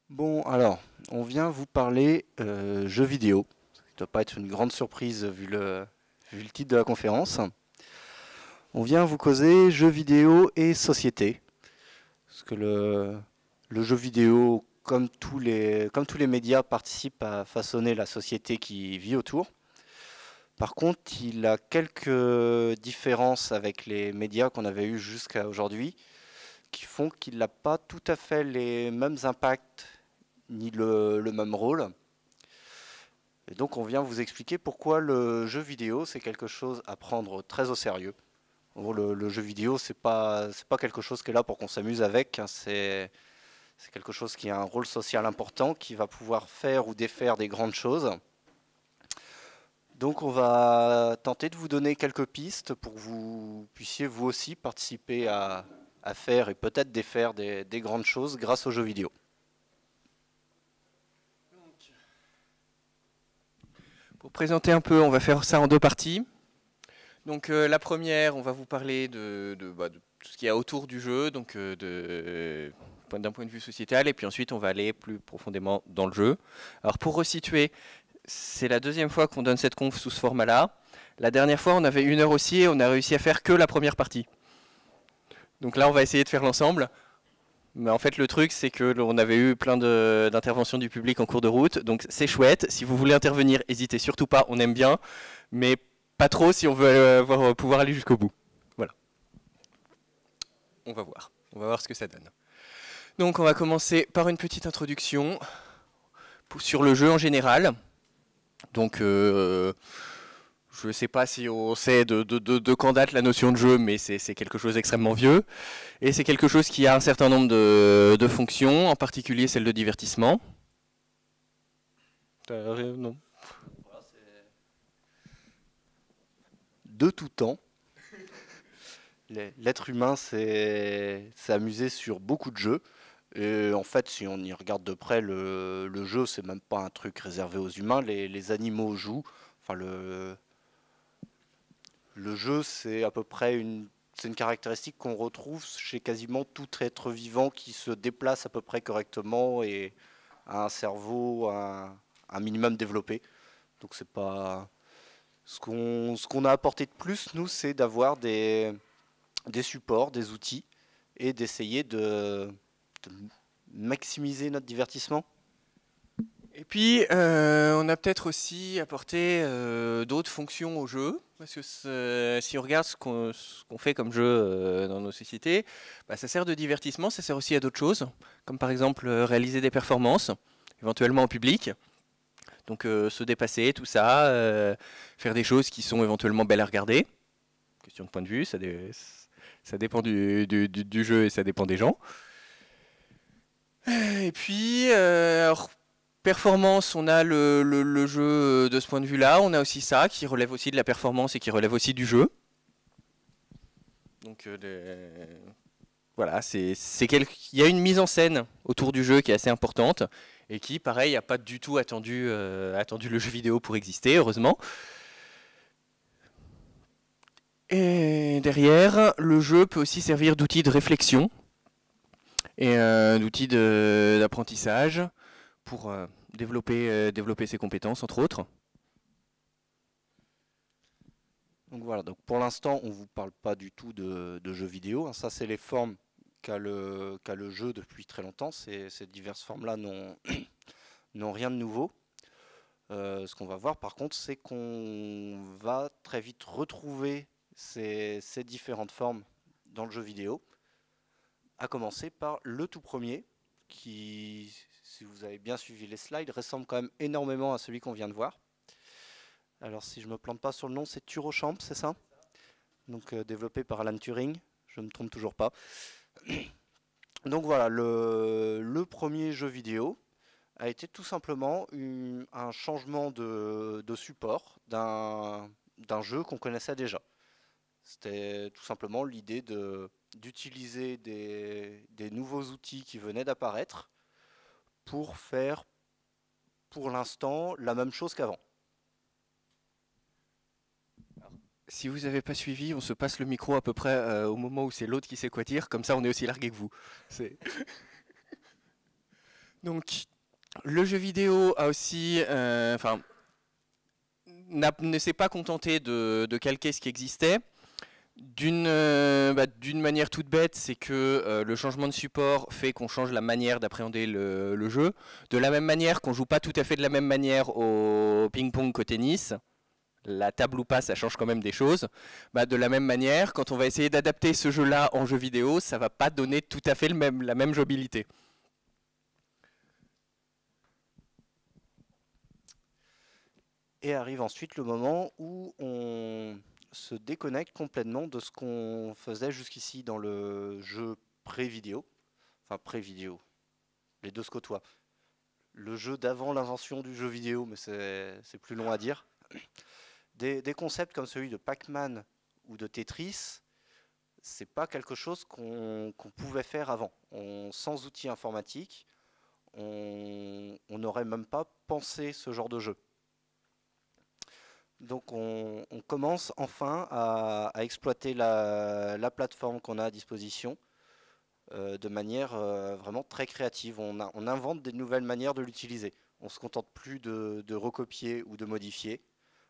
Bon, alors, on vient vous parler jeux vidéo. Ça ne doit pas être une grande surprise vu le titre de la conférence. On vient vous causer jeux vidéo et société. Parce que le jeu vidéo, comme tous les médias, participe à façonner la société qui vit autour. Par contre, il a quelques différences avec les médias qu'on avait eus jusqu'à aujourd'hui, qui font qu'il n'a pas tout à fait les mêmes impacts ni le même rôle. Et donc on vient vous expliquer pourquoi le jeu vidéo c'est quelque chose à prendre très au sérieux. En gros, le jeu vidéo c'est pas quelque chose qui est là pour qu'on s'amuse avec, hein, c'est quelque chose qui a un rôle social important, qui va pouvoir faire ou défaire des grandes choses. Donc on va tenter de vous donner quelques pistes pour que vous puissiez vous aussi participer à faire et peut-être défaire des grandes choses grâce aux jeux vidéo. Pour présenter un peu, on va faire ça en deux parties. Donc la première, on va vous parler de tout ce qu'il y a autour du jeu, donc d'un point de vue sociétal, et puis ensuite on va aller plus profondément dans le jeu. Alors pour resituer, c'est la deuxième fois qu'on donne cette conf sous ce format-là. La dernière fois, on avait 1 heure aussi, et on a réussi à faire que la première partie. Donc là, on va essayer de faire l'ensemble. Mais en fait, le truc, c'est que on avait eu plein d'interventions du public en cours de route, donc c'est chouette. Si vous voulez intervenir, n'hésitez surtout pas, on aime bien, mais pas trop si on veut pouvoir aller jusqu'au bout. Voilà. On va voir ce que ça donne. Donc on va commencer par une petite introduction sur le jeu en général. Donc je ne sais pas si on sait de quand date la notion de jeu, mais c'est quelque chose d'extrêmement vieux. Et c'est quelque chose qui a un certain nombre de fonctions, en particulier celle de divertissement. Non. De tout temps, l'être humain s'est amusé sur beaucoup de jeux. Et en fait, si on y regarde de près, le jeu, c'est même pas un truc réservé aux humains. Les animaux jouent. Enfin, le jeu, c'est à peu près c'est une caractéristique qu'on retrouve chez quasiment tout être vivant qui se déplace à peu près correctement et a un cerveau un minimum développé. Donc c'est pas ce qu'on a apporté de plus, nous, c'est d'avoir des supports, des outils et d'essayer de maximiser notre divertissement. Et puis, on a peut-être aussi apporté d'autres fonctions au jeu, parce que si on regarde ce qu'on fait comme jeu dans nos sociétés, bah, ça sert de divertissement, ça sert aussi à d'autres choses, comme par exemple réaliser des performances, éventuellement en public, donc se dépasser, tout ça, faire des choses qui sont éventuellement belles à regarder. Question de point de vue, ça dépend du jeu et ça dépend des gens. Et puis, alors, performance, on a le jeu de ce point de vue-là. On a aussi ça qui relève aussi de la performance et qui relève aussi du jeu. Donc voilà, il y a une mise en scène autour du jeu qui est assez importante et qui, pareil, n'a pas du tout attendu le jeu vidéo pour exister, heureusement. Et derrière, le jeu peut aussi servir d'outil de réflexion et d'outil d'apprentissage pour développer ses compétences, entre autres. Donc voilà, donc pour l'instant, on ne vous parle pas du tout de jeux vidéo, hein. Ça, c'est les formes qu'a le jeu depuis très longtemps. Ces diverses formes-là n'ont rien de nouveau. Ce qu'on va voir par contre, c'est qu'on va très vite retrouver ces différentes formes dans le jeu vidéo, à commencer par le tout premier, qui, si vous avez bien suivi les slides, ressemble quand même énormément à celui qu'on vient de voir. Alors si je ne me plante pas sur le nom, c'est Turochamp, c'est ça? Donc développé par Alan Turing, je ne me trompe toujours pas. Donc voilà, le premier jeu vidéo a été tout simplement un changement de support d'un jeu qu'on connaissait déjà. C'était tout simplement l'idée d'utiliser des nouveaux outils qui venaient d'apparaître pour faire, pour l'instant, la même chose qu'avant. Si vous n'avez pas suivi, on se passe le micro à peu près au moment où c'est l'autre qui sait quoi dire, comme ça on est aussi largué que vous. Donc, le jeu vidéo a aussi, ne s'est pas contenté de calquer ce qui existait. D'une manière toute bête, c'est que le changement de support fait qu'on change la manière d'appréhender le jeu. De la même manière qu'on joue pas tout à fait de la même manière au ping-pong qu'au tennis, la table ou pas, ça change quand même des choses. De la même manière, quand on va essayer d'adapter ce jeu-là en jeu vidéo, ça va pas donner tout à fait la même jouabilité. Et arrive ensuite le moment où on se déconnecte complètement de ce qu'on faisait jusqu'ici dans le jeu pré-vidéo. Enfin, pré-vidéo. Les deux se côtoient. Le jeu d'avant l'invention du jeu vidéo, mais c'est plus long à dire. Des concepts comme celui de Pac-Man ou de Tetris, c'est pas quelque chose qu'on pouvait faire avant. Sans outils informatiques, on n'aurait même pas pensé ce genre de jeu. Donc on commence enfin à exploiter la plateforme qu'on a à disposition de manière vraiment très créative. On invente des nouvelles manières de l'utiliser. On ne se contente plus de recopier ou de modifier.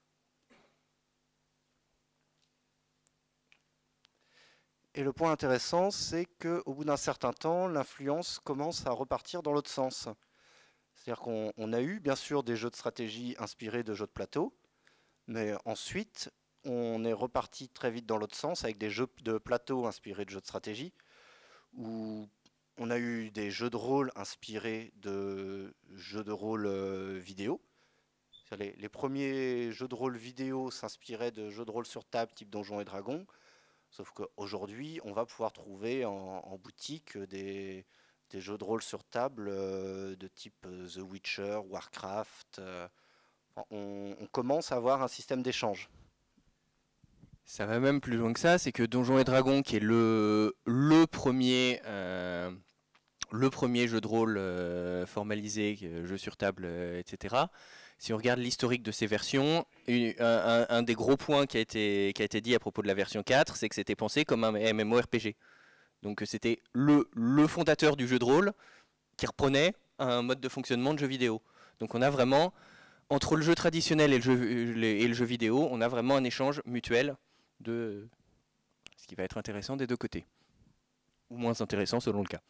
Et le point intéressant, c'est qu'au bout d'un certain temps, l'influence commence à repartir dans l'autre sens. C'est-à-dire qu'on a eu bien sûr des jeux de stratégie inspirés de jeux de plateau, mais ensuite on est reparti très vite dans l'autre sens avec des jeux de plateau inspirés de jeux de stratégie, où on a eu des jeux de rôle inspirés de jeux de rôle vidéo. Les premiers jeux de rôle vidéo s'inspiraient de jeux de rôle sur table type Donjons et Dragons. Sauf qu'aujourd'hui, on va pouvoir trouver en boutique des jeux de rôle sur table de type The Witcher, Warcraft. On commence à avoir un système d'échange. Ça va même plus loin que ça, c'est que Donjons et Dragons, qui est le premier jeu de rôle formalisé, jeu sur table, etc. Si on regarde l'historique de ces versions, un des gros points qui a été dit à propos de la version 4, c'est que c'était pensé comme un MMORPG. Donc c'était le fondateur du jeu de rôle qui reprenait un mode de fonctionnement de jeu vidéo. Donc on a vraiment, entre le jeu traditionnel et le jeu vidéo, on a vraiment un échange mutuel de ce qui va être intéressant des deux côtés. Ou moins intéressant selon le cas.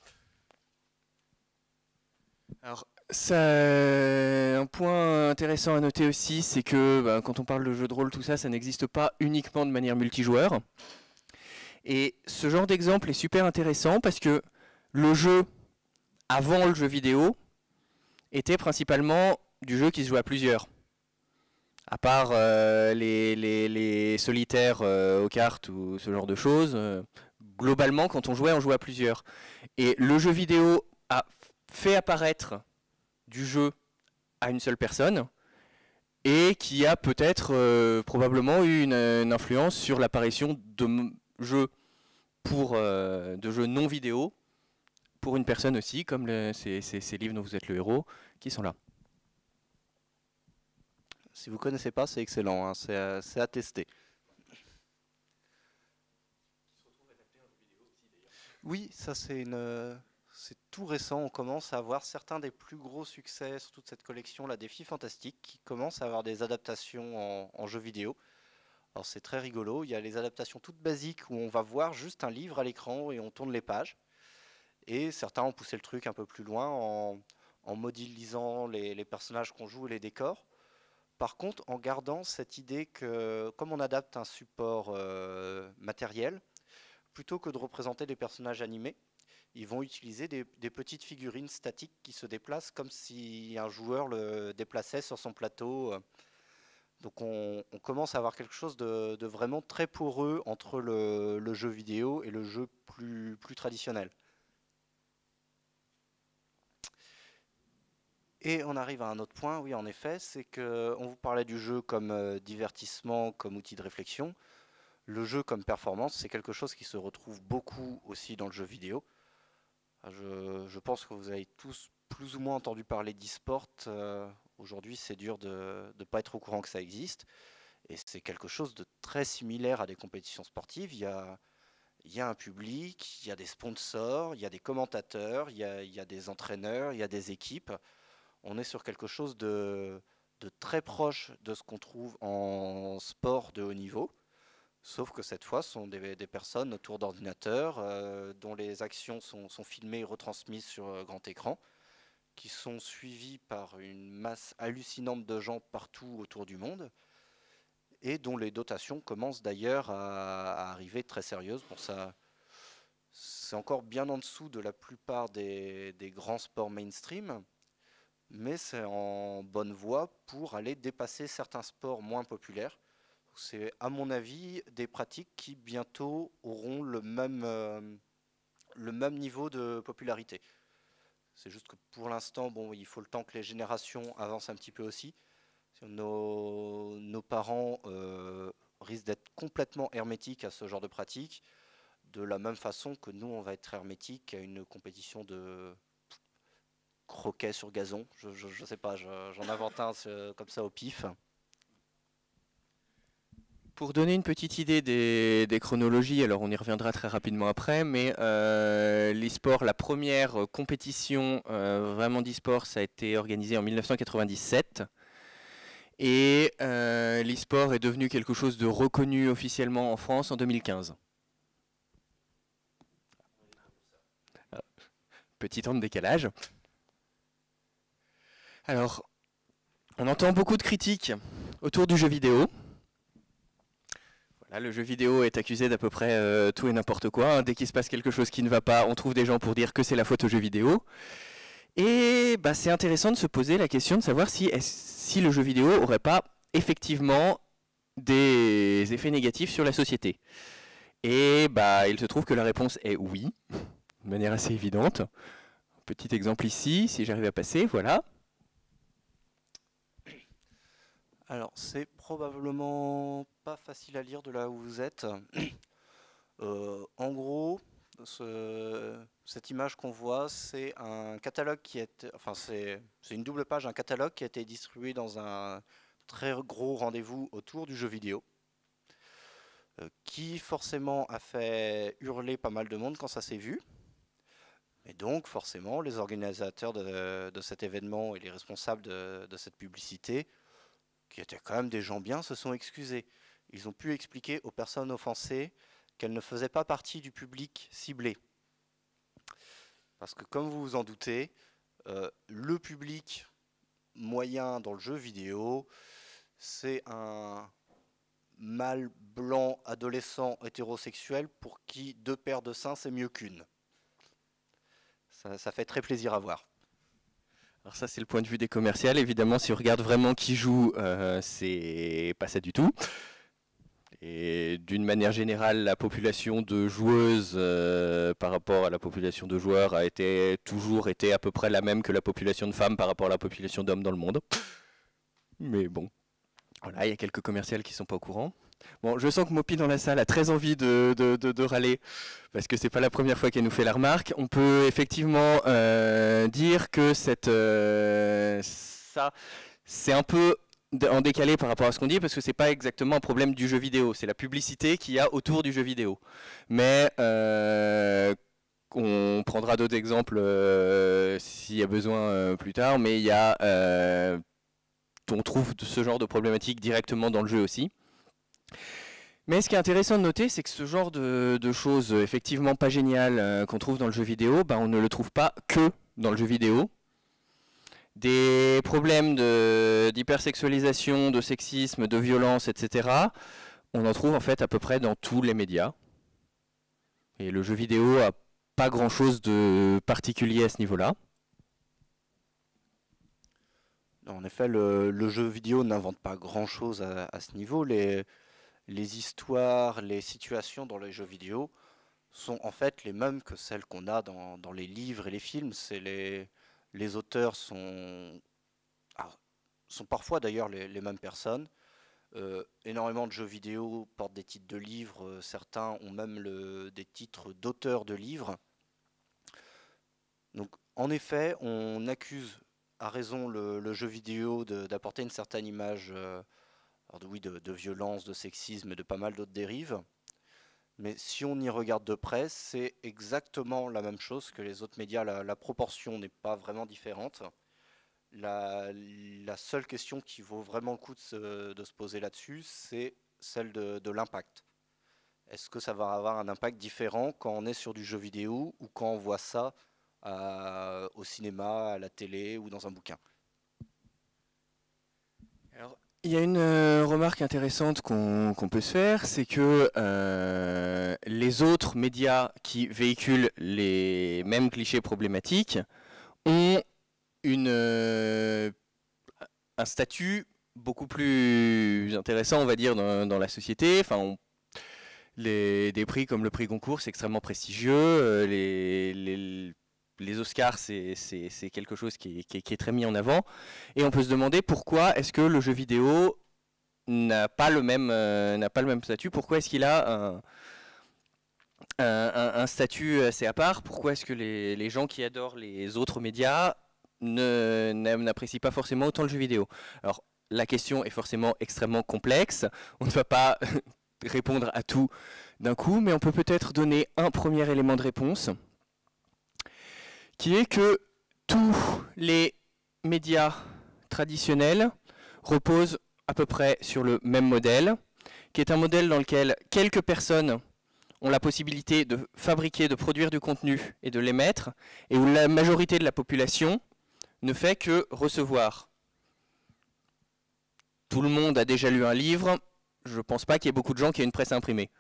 Alors, un point intéressant à noter aussi, c'est que quand on parle de jeu de rôle, tout ça, ça n'existe pas uniquement de manière multijoueur. Et ce genre d'exemple est super intéressant parce que le jeu, avant le jeu vidéo, était principalement du jeu qui se joue à plusieurs. À part les solitaires aux cartes ou ce genre de choses, globalement, quand on jouait à plusieurs. Et le jeu vidéo a fait apparaître du jeu à une seule personne et qui a peut-être probablement eu une influence sur l'apparition de jeux de jeux non vidéo pour une personne aussi, comme ces livres dont vous êtes le héros, qui sont là. Si vous ne connaissez pas, c'est excellent, hein, c'est à tester. Oui, ça c'est tout récent. On commence à avoir certains des plus gros succès sur toute cette collection, la Défi Fantastique, qui commence à avoir des adaptations en jeux vidéo. Alors c'est très rigolo. Il y a les adaptations toutes basiques où on va voir juste un livre à l'écran et on tourne les pages. Et certains ont poussé le truc un peu plus loin en modélisant les personnages qu'on joue et les décors. Par contre, en gardant cette idée que comme on adapte un support matériel, plutôt que de représenter des personnages animés, ils vont utiliser des petites figurines statiques qui se déplacent comme si un joueur le déplaçait sur son plateau. Donc on commence à avoir quelque chose de vraiment très poreux entre le jeu vidéo et le jeu plus traditionnel. Et on arrive à un autre point, oui en effet, c'est qu'on vous parlait du jeu comme divertissement, comme outil de réflexion. Le jeu comme performance, c'est quelque chose qui se retrouve beaucoup aussi dans le jeu vidéo. Je pense que vous avez tous plus ou moins entendu parler d'e-sport. Aujourd'hui, c'est dur de ne pas être au courant que ça existe. Et c'est quelque chose de très similaire à des compétitions sportives. Il y a il y a un public, il y a des sponsors, il y a des commentateurs, il y a des entraîneurs, il y a des équipes. On est sur quelque chose de très proche de ce qu'on trouve en sport de haut niveau. Sauf que cette fois, ce sont des personnes autour d'ordinateurs dont les actions sont filmées et retransmises sur grand écran, qui sont suivies par une masse hallucinante de gens partout autour du monde, et dont les dotations commencent d'ailleurs à arriver très sérieuses. Bon, ça, c'est encore bien en dessous de la plupart des grands sports mainstream, mais c'est en bonne voie pour aller dépasser certains sports moins populaires. C'est, à mon avis, des pratiques qui bientôt auront le même niveau de popularité. C'est juste que pour l'instant, bon, il faut le temps que les générations avancent un petit peu aussi. Nos parents risquent d'être complètement hermétiques à ce genre de pratique, de la même façon que nous, on va être hermétiques à une compétition de croquet sur gazon. Je sais pas, j'en invente un comme ça au pif. Pour donner une petite idée des chronologies, alors on y reviendra très rapidement après, mais l'e-sport, la première compétition vraiment d'e-sport, ça a été organisé en 1997. Et l'e-sport est devenu quelque chose de reconnu officiellement en France en 2015. Petit temps de décalage. Alors, on entend beaucoup de critiques autour du jeu vidéo. Voilà, le jeu vidéo est accusé d'à peu près tout et n'importe quoi, hein. Dès qu'il se passe quelque chose qui ne va pas, on trouve des gens pour dire que c'est la faute au jeu vidéo. Et bah, c'est intéressant de se poser la question de savoir si le jeu vidéo n'aurait pas effectivement des effets négatifs sur la société. Et bah, il se trouve que la réponse est oui, de manière assez évidente. Petit exemple ici, si j'arrive à passer, voilà. Alors, c'est probablement pas facile à lire de là où vous êtes. En gros, cette image qu'on voit, c'est un catalogue qui est, enfin c'est une double page, un catalogue qui a été distribué dans un très gros rendez-vous autour du jeu vidéo, qui forcément a fait hurler pas mal de monde quand ça s'est vu. Et donc forcément, les organisateurs de cet événement et les responsables de cette publicité, qui étaient quand même des gens bien, se sont excusés. Ils ont pu expliquer aux personnes offensées qu'elles ne faisaient pas partie du public ciblé. Parce que comme vous vous en doutez, le public moyen dans le jeu vidéo, c'est un mâle blanc adolescent hétérosexuel pour qui deux paires de seins c'est mieux qu'une. Ça fait très plaisir à voir. Alors ça c'est le point de vue des commerciales, évidemment si on regarde vraiment qui joue, c'est pas ça du tout. Et d'une manière générale, la population de joueuses par rapport à la population de joueurs a toujours été à peu près la même que la population de femmes par rapport à la population d'hommes dans le monde. Mais bon, voilà, il y a quelques commerciales qui sont pas au courant. Bon, je sens que Mopi dans la salle a très envie de râler, parce que c'est pas la première fois qu'elle nous fait la remarque. On peut effectivement dire que ça, c'est un peu en décalé par rapport à ce qu'on dit, parce que c'est pas exactement un problème du jeu vidéo, c'est la publicité qu'il y a autour du jeu vidéo. Mais on prendra d'autres exemples s'il y a besoin plus tard, mais il y a on trouve ce genre de problématique directement dans le jeu aussi. Mais ce qui est intéressant de noter, c'est que ce genre de choses effectivement pas géniales qu'on trouve dans le jeu vidéo, on ne le trouve pas que dans le jeu vidéo. Des problèmes d'hypersexualisation, de sexisme, de violence, etc., on en trouve en fait à peu près dans tous les médias. Et le jeu vidéo a pas grand-chose de particulier à ce niveau-là. En effet, le jeu vidéo n'invente pas grand-chose à ce niveau. Les histoires, les situations dans les jeux vidéo sont en fait les mêmes que celles qu'on a dans les livres et les films. Les auteurs sont parfois d'ailleurs les mêmes personnes. Énormément de jeux vidéo portent des titres de livres, certains ont même des titres d'auteurs de livres. Donc en effet, on accuse à raison le jeu vidéo d'apporter une certaine image de violence, de sexisme et de pas mal d'autres dérives. Mais si on y regarde de près, c'est exactement la même chose que les autres médias. La proportion n'est pas vraiment différente. La seule question qui vaut vraiment le coup de se poser là-dessus, c'est celle de l'impact. Est-ce que ça va avoir un impact différent quand on est sur du jeu vidéo ou quand on voit ça au cinéma, à la télé ou dans un bouquin? Alors, il y a une remarque intéressante qu'on peut se faire, c'est que les autres médias qui véhiculent les mêmes clichés problématiques ont un statut beaucoup plus intéressant, on va dire, dans la société. Enfin, des prix comme le prix Goncourt, c'est extrêmement prestigieux. Les Oscars, c'est quelque chose qui est très mis en avant. Et on peut se demander pourquoi est-ce que le jeu vidéo n'a pas le même statut. Pourquoi est-ce qu'il a un statut assez à part? Pourquoi est-ce que les gens qui adorent les autres médias n'apprécient pas forcément autant le jeu vidéo? Alors, la question est forcément extrêmement complexe. On ne va pas répondre à tout d'un coup, mais on peut peut-être donner un premier élément de réponse, qui est que tous les médias traditionnels reposent à peu près sur le même modèle, qui est un modèle dans lequel quelques personnes ont la possibilité de fabriquer, de produire du contenu et de l'émettre, et où la majorité de la population ne fait que recevoir. Tout le monde a déjà lu un livre, je ne pense pas qu'il y ait beaucoup de gens qui aient une presse imprimée.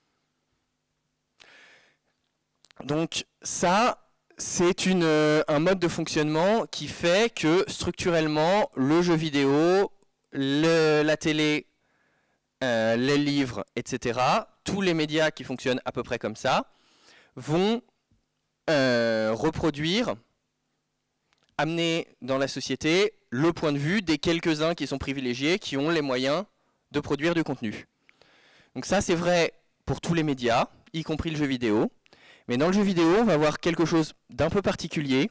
Donc ça, c'est un mode de fonctionnement qui fait que structurellement, le jeu vidéo, la télé, les livres, etc., tous les médias qui fonctionnent à peu près comme ça, vont reproduire, amener dans la société le point de vue des quelques-uns qui sont privilégiés, qui ont les moyens de produire du contenu. Donc ça, c'est vrai pour tous les médias, y compris le jeu vidéo. Mais dans le jeu vidéo, on va voir quelque chose d'un peu particulier.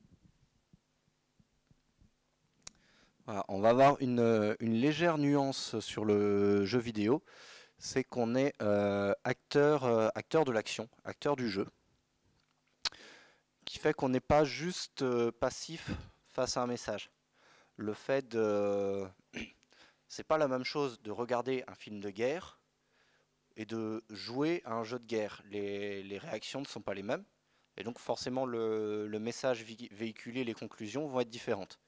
Voilà, on va avoir une légère nuance sur le jeu vidéo, c'est qu'on est, acteur de l'action, acteur du jeu, qui fait qu'on n'est pas juste passif face à un message. Le fait de... C'est pas la même chose de regarder un film de guerre et de jouer à un jeu de guerre. Les réactions ne sont pas les mêmes, et donc forcément le message véhiculé, les conclusions vont être différentes.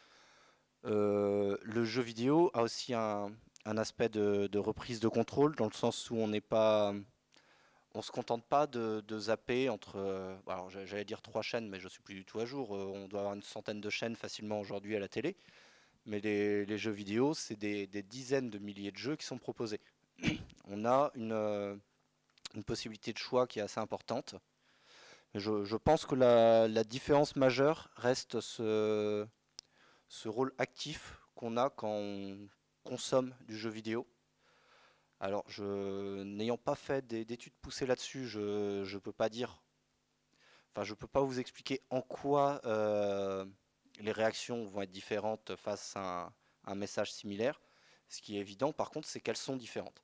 Le jeu vidéo a aussi un aspect de reprise de contrôle, dans le sens où on se contente pas de zapper entre, alors j'allais dire 3 chaînes, mais je suis plus du tout à jour. On doit avoir une centaine de chaînes facilement aujourd'hui à la télé. Mais les jeux vidéo, c'est des dizaines de milliers de jeux qui sont proposés. On a une possibilité de choix qui est assez importante. Je pense que la différence majeure reste ce rôle actif qu'on a quand on consomme du jeu vidéo. Alors, n'ayant pas fait d'études poussées là-dessus, je peux pas dire, enfin, je peux pas vous expliquer en quoi les réactions vont être différentes face à un message similaire. Ce qui est évident, par contre, c'est qu'elles sont différentes.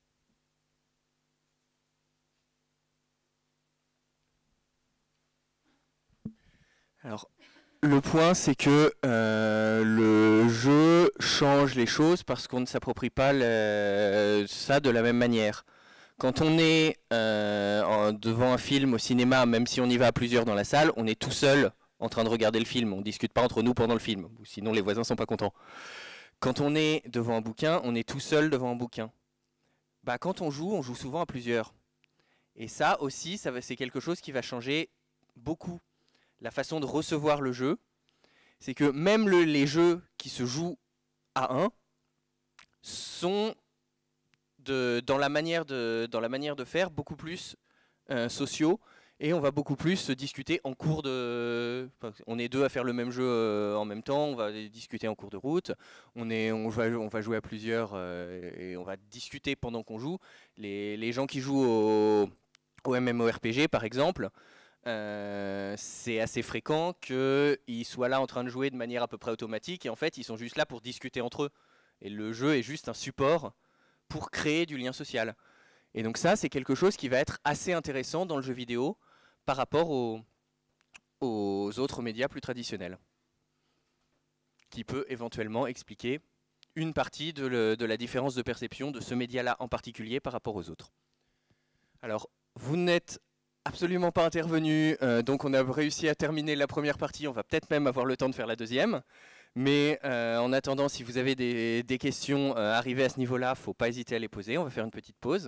Alors, le point, c'est que le jeu change les choses parce qu'on ne s'approprie pas ça de la même manière. Quand on est devant un film au cinéma, même si on y va à plusieurs dans la salle, on est tout seul en train de regarder le film. On ne discute pas entre nous pendant le film, sinon les voisins ne sont pas contents. Quand on est devant un bouquin, on est tout seul devant un bouquin. Bah, quand on joue souvent à plusieurs. Et ça aussi, c'est quelque chose qui va changer beaucoup la façon de recevoir le jeu. C'est que même les jeux qui se jouent à un sont dans la manière de faire beaucoup plus sociaux, et on va beaucoup plus se discuter en cours de... Enfin, on est deux à faire le même jeu en même temps, on va discuter en cours de route, on va jouer à plusieurs et on va discuter pendant qu'on joue. Les gens qui jouent au MMORPG par exemple, c'est assez fréquent qu'ils soient là en train de jouer de manière à peu près automatique, et en fait ils sont juste là pour discuter entre eux. Et le jeu est juste un support pour créer du lien social. Et donc ça, c'est quelque chose qui va être assez intéressant dans le jeu vidéo par rapport aux autres médias plus traditionnels, qui peut éventuellement expliquer une partie de la différence de perception de ce média-là en particulier par rapport aux autres. Alors, vous n'êtes absolument pas intervenu, donc on a réussi à terminer la première partie, on va peut-être même avoir le temps de faire la deuxième. Mais en attendant, si vous avez des questions arrivées à ce niveau-là, il ne faut pas hésiter à les poser. On va faire une petite pause.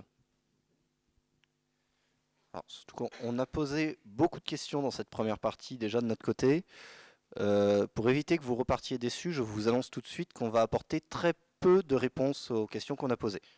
Alors, surtout qu'on a posé beaucoup de questions dans cette première partie déjà de notre côté. Pour éviter que vous repartiez déçus, je vous annonce tout de suite qu'on va apporter très peu de réponses aux questions qu'on a posées.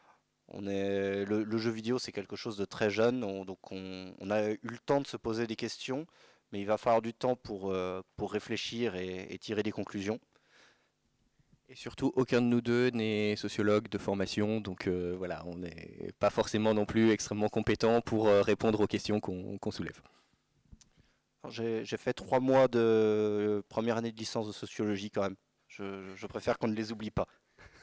Le jeu vidéo, c'est quelque chose de très jeune, donc on a eu le temps de se poser des questions, mais il va falloir du temps pour réfléchir et tirer des conclusions. Et surtout, aucun de nous deux n'est sociologue de formation, donc voilà, on n'est pas forcément non plus extrêmement compétent pour répondre aux questions qu'on soulève. J'ai fait 3 mois de première année de licence de sociologie quand même. Je préfère qu'on ne les oublie pas.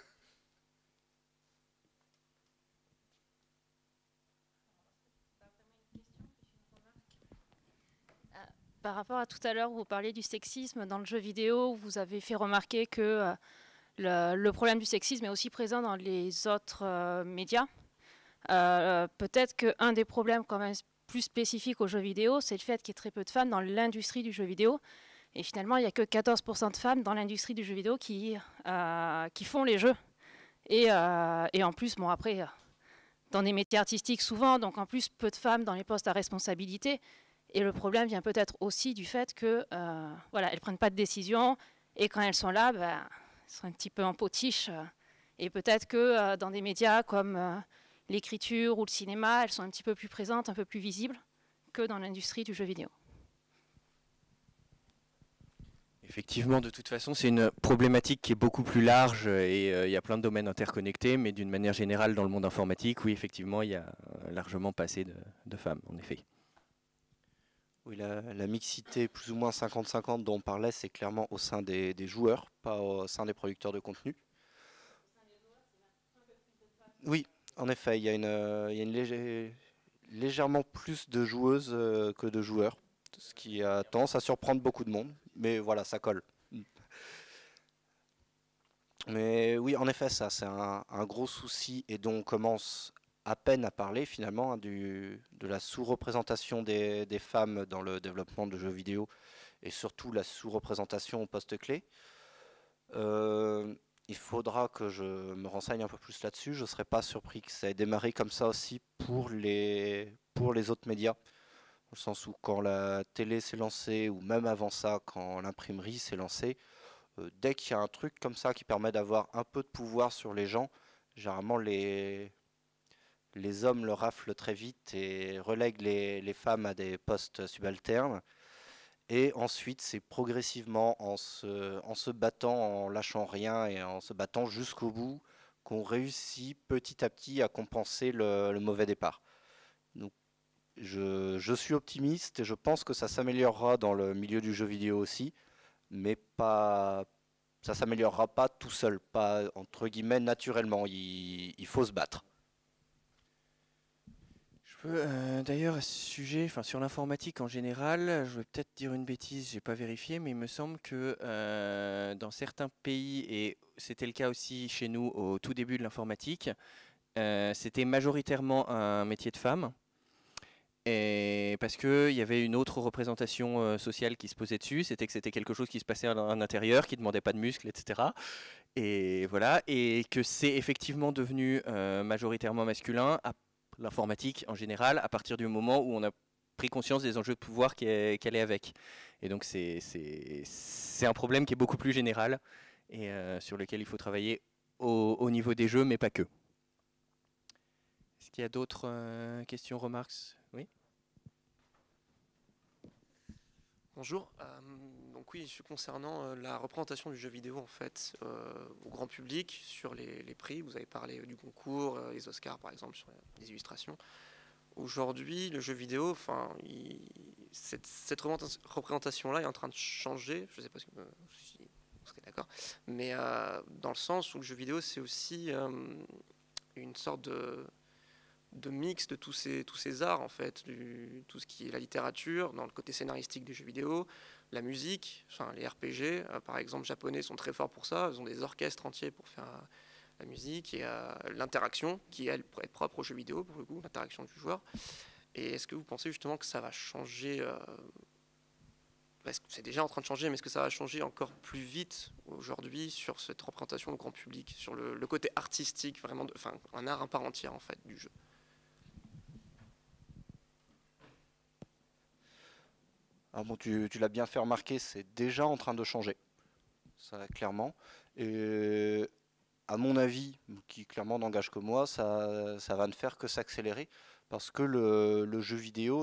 Par rapport à tout à l'heure où vous parliez du sexisme dans le jeu vidéo, vous avez fait remarquer que le problème du sexisme est aussi présent dans les autres médias. Peut-être qu'un des problèmes quand même plus spécifiques aux jeux vidéo, c'est le fait qu'il y ait très peu de femmes dans l'industrie du jeu vidéo. Et finalement, il n'y a que 14% de femmes dans l'industrie du jeu vidéo qui font les jeux. Et en plus, bon après, dans des métiers artistiques souvent, donc en plus peu de femmes dans les postes à responsabilité. Et le problème vient peut-être aussi du fait que voilà, elles prennent pas de décision et quand elles sont là, elles sont un petit peu en potiche. Et peut-être que dans des médias comme l'écriture ou le cinéma, elles sont un petit peu plus présentes, un peu plus visibles que dans l'industrie du jeu vidéo. Effectivement, de toute façon, c'est une problématique qui est beaucoup plus large et il y a plein de domaines interconnectés, mais d'une manière générale, dans le monde informatique, oui, effectivement, il y a largement pas assez de femmes, en effet. Oui, la mixité plus ou moins 50-50 dont on parlait, c'est clairement au sein des joueurs, pas au sein des producteurs de contenu. Oui, en effet, il y a légèrement plus de joueuses que de joueurs, ce qui a tendance à surprendre beaucoup de monde, mais voilà, ça colle. Mais oui, en effet, ça c'est un gros souci et dont on commence à peine à parler finalement de la sous-représentation des femmes dans le développement de jeux vidéo et surtout la sous-représentation au poste clé. Il faudra que je me renseigne un peu plus là-dessus. Je ne serais pas surpris que ça ait démarré comme ça aussi pour les autres médias. Dans le sens où quand la télé s'est lancée, ou même avant ça, quand l'imprimerie s'est lancée, dès qu'il y a un truc comme ça qui permet d'avoir un peu de pouvoir sur les gens, généralement les hommes le raflent très vite et relèguent les femmes à des postes subalternes. Et ensuite, c'est progressivement en se battant, en lâchant rien et en se battant jusqu'au bout, qu'on réussit petit à petit à compenser le mauvais départ. Donc, je suis optimiste et je pense que ça s'améliorera dans le milieu du jeu vidéo aussi, mais pas, ça s'améliorera pas tout seul, pas entre guillemets naturellement. Il faut se battre. D'ailleurs, à ce sujet, enfin sur l'informatique en général, je vais peut-être dire une bêtise, j'ai pas vérifié, mais il me semble que dans certains pays, et c'était le cas aussi chez nous au tout début de l'informatique, c'était majoritairement un métier de femme, et parce qu'il y avait une autre représentation sociale qui se posait dessus, c'était que c'était quelque chose qui se passait à l'intérieur, qui ne demandait pas de muscles, etc. Et voilà, et que c'est effectivement devenu majoritairement masculin l'informatique en général, à partir du moment où on a pris conscience des enjeux de pouvoir qu'elle est avec. Et donc c'est un problème qui est beaucoup plus général et sur lequel il faut travailler au niveau des jeux, mais pas que. Est-ce qu'il y a d'autres questions, remarques? Oui. Bonjour. Donc oui, concernant la représentation du jeu vidéo en fait au grand public sur les prix, vous avez parlé du concours, les Oscars par exemple sur les illustrations. Aujourd'hui, le jeu vidéo, enfin, cette représentation-là est en train de changer. Je ne sais pas si vous serez d'accord, mais dans le sens où le jeu vidéo c'est aussi une sorte de mix de tous ces arts, en fait, tout ce qui est la littérature, dans le côté scénaristique des jeux vidéo, la musique, enfin, les RPG, par exemple, japonais sont très forts pour ça, ils ont des orchestres entiers pour faire la musique, et l'interaction, qui, elle, est propre aux jeux vidéo, pour le coup, l'interaction du joueur. Et est-ce que vous pensez justement que ça va changer c'est déjà en train de changer, mais est-ce que ça va changer encore plus vite aujourd'hui sur cette représentation au grand public, sur le côté artistique, vraiment, enfin, un art à part entière, en fait, du jeu? Ah bon, tu l'as bien fait remarquer, c'est déjà en train de changer, ça clairement. Et à mon avis, qui clairement n'engage que moi, ça va ne faire que s'accélérer parce que le jeu vidéo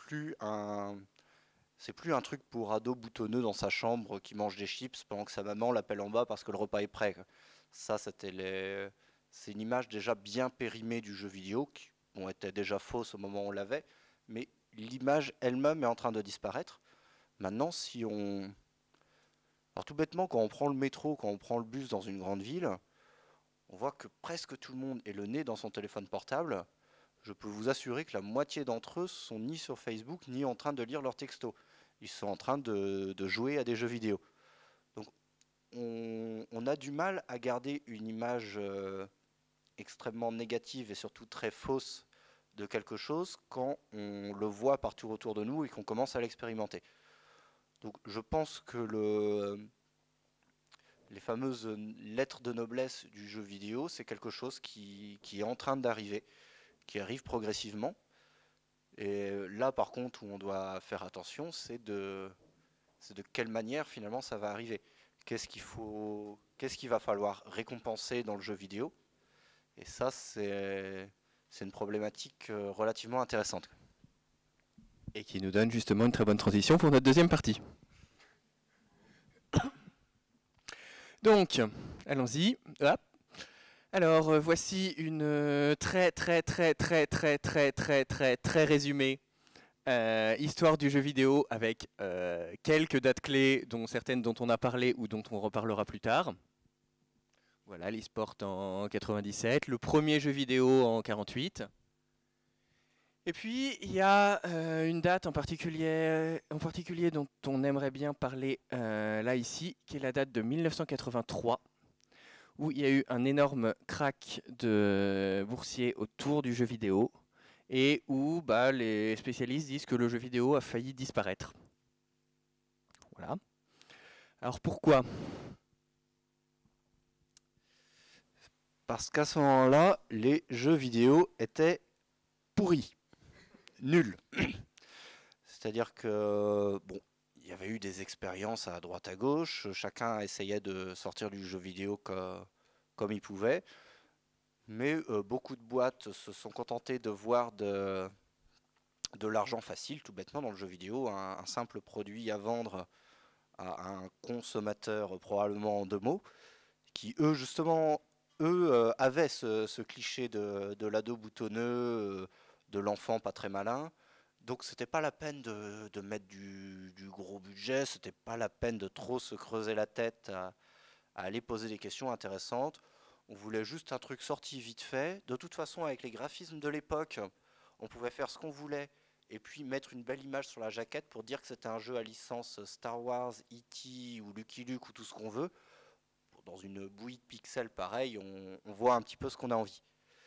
c'est plus un truc pour ado boutonneux dans sa chambre qui mange des chips pendant que sa maman l'appelle en bas parce que le repas est prêt. Ça, c'est une image déjà bien périmée du jeu vidéo qui était déjà fausse au moment où on l'avait, mais l'image elle-même est en train de disparaître. Maintenant, alors tout bêtement, quand on prend le métro, quand on prend le bus dans une grande ville, on voit que presque tout le monde est le nez dans son téléphone portable. Je peux vous assurer que la moitié d'entre eux sont ni sur Facebook, ni en train de lire leurs textos. Ils sont en train de jouer à des jeux vidéo. Donc on a du mal à garder une image extrêmement négative et surtout très fausse de quelque chose quand on le voit partout autour de nous et qu'on commence à l'expérimenter. Donc je pense que les fameuses lettres de noblesse du jeu vidéo, c'est quelque chose qui est en train d'arriver, qui arrive progressivement. Et là, par contre, où on doit faire attention, c'est de quelle manière finalement ça va arriver. Qu'est-ce qu'il va falloir récompenser dans le jeu vidéo. Et ça, c'est une problématique relativement intéressante. Et qui nous donne justement une très bonne transition pour notre deuxième partie. Donc, allons-y. Hop. Alors, voici une très résumée histoire du jeu vidéo avec quelques dates clés, dont certaines dont on a parlé ou dont on reparlera plus tard. Voilà, l'e-sport en 97, le premier jeu vidéo en 48. Et puis, il y a une date en particulier dont on aimerait bien parler là ici, qui est la date de 1983, où il y a eu un énorme crack de boursier autour du jeu vidéo, et où les spécialistes disent que le jeu vidéo a failli disparaître. Voilà. Alors pourquoi ? Parce qu'à ce moment-là, les jeux vidéo étaient pourris, nuls. C'est-à-dire que, bon, il y avait eu des expériences à droite à gauche, chacun essayait de sortir du jeu vidéo comme il pouvait, mais beaucoup de boîtes se sont contentées de voir de l'argent facile, tout bêtement, dans le jeu vidéo, un simple produit à vendre à un consommateur probablement en 2 mots, qui eux justement avaient ce cliché de l'ado boutonneux, de l'enfant pas très malin. Donc c'était pas la peine de mettre du gros budget, c'était pas la peine de trop se creuser la tête à aller poser des questions intéressantes. On voulait juste un truc sorti vite fait. De toute façon, avec les graphismes de l'époque, on pouvait faire ce qu'on voulait et puis mettre une belle image sur la jaquette pour dire que c'était un jeu à licence Star Wars, E.T. ou Lucky Luke ou tout ce qu'on veut. Dans une bouillie de pixels pareil, on voit un petit peu ce qu'on a envie.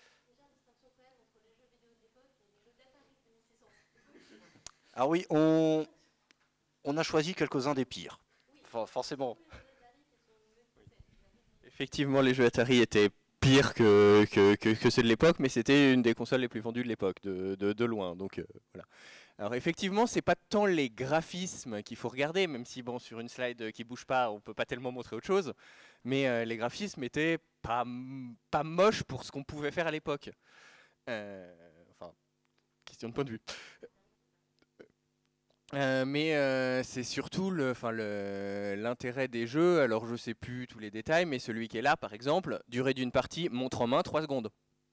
Ah oui, on a choisi quelques-uns des pires. Enfin, forcément. Effectivement, les jeux Atari étaient pires que ceux de l'époque, mais c'était une des consoles les plus vendues de l'époque, de loin. Donc voilà. Alors effectivement, c'est pas tant les graphismes qu'il faut regarder, même si bon, sur une slide qui bouge pas, on peut pas tellement montrer autre chose. Mais les graphismes étaient pas moches pour ce qu'on pouvait faire à l'époque. Enfin, question de point de vue. Mais c'est surtout l'intérêt des jeux. Alors je sais plus tous les détails, mais celui qui est là, par exemple, durée d'une partie, montre en main, 3 secondes.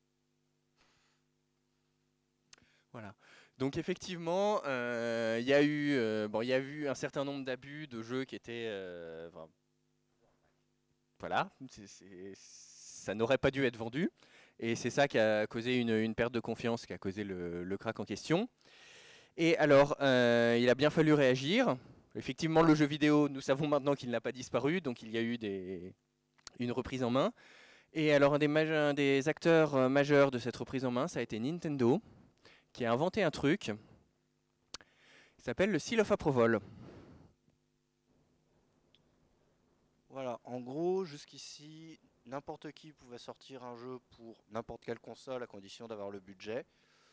Voilà. Donc effectivement, il y a eu un certain nombre d'abus de jeux qui étaient... voilà, ça n'aurait pas dû être vendu. Et c'est ça qui a causé une perte de confiance, qui a causé le crack en question. Et alors, il a bien fallu réagir. Effectivement, le jeu vidéo, nous savons maintenant qu'il n'a pas disparu, donc il y a eu une reprise en main. Et alors, un des acteurs majeurs de cette reprise en main, ça a été Nintendo, qui a inventé un truc qui s'appelle le Seal of Approval. Voilà, en gros, jusqu'ici, n'importe qui pouvait sortir un jeu pour n'importe quelle console à condition d'avoir le budget.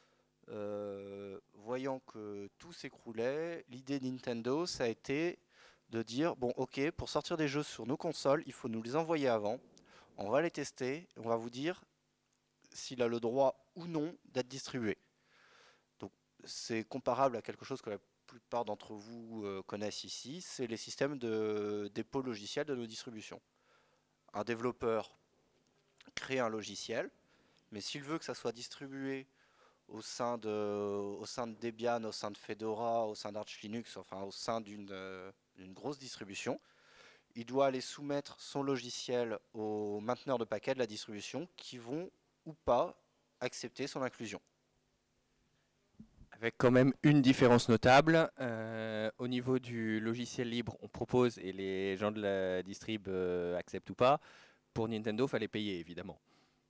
Voyant que tout s'écroulait, l'idée de Nintendo, ça a été de dire, bon ok, pour sortir des jeux sur nos consoles, il faut nous les envoyer avant, on va les tester, on va vous dire s'il a le droit ou non d'être distribué. Donc c'est comparable à quelque chose que la plupart d'entre vous connaissent ici, c'est les systèmes de dépôt logiciel de nos distributions. Un développeur crée un logiciel, mais s'il veut que ça soit distribué au sein de Debian, au sein de Fedora, au sein d'Arch Linux, enfin au sein d'une grosse distribution, il doit aller soumettre son logiciel aux mainteneurs de paquets de la distribution qui vont ou pas accepter son inclusion. Avec quand même une différence notable, au niveau du logiciel libre, on propose et les gens de la distrib acceptent ou pas. Pour Nintendo, il fallait payer évidemment.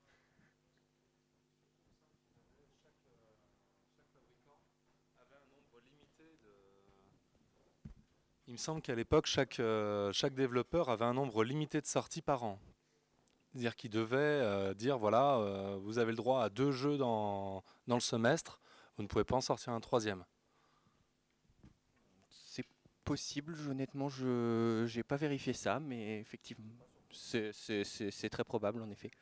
Il me semble qu'à l'époque, chaque développeur avait un nombre limité de sorties par an. C'est-à-dire qu'il devait dire, voilà, vous avez le droit à 2 jeux dans le semestre, vous ne pouvez pas en sortir un 3e. C'est possible, honnêtement, je n'ai pas vérifié ça, mais effectivement, c'est très probable en effet.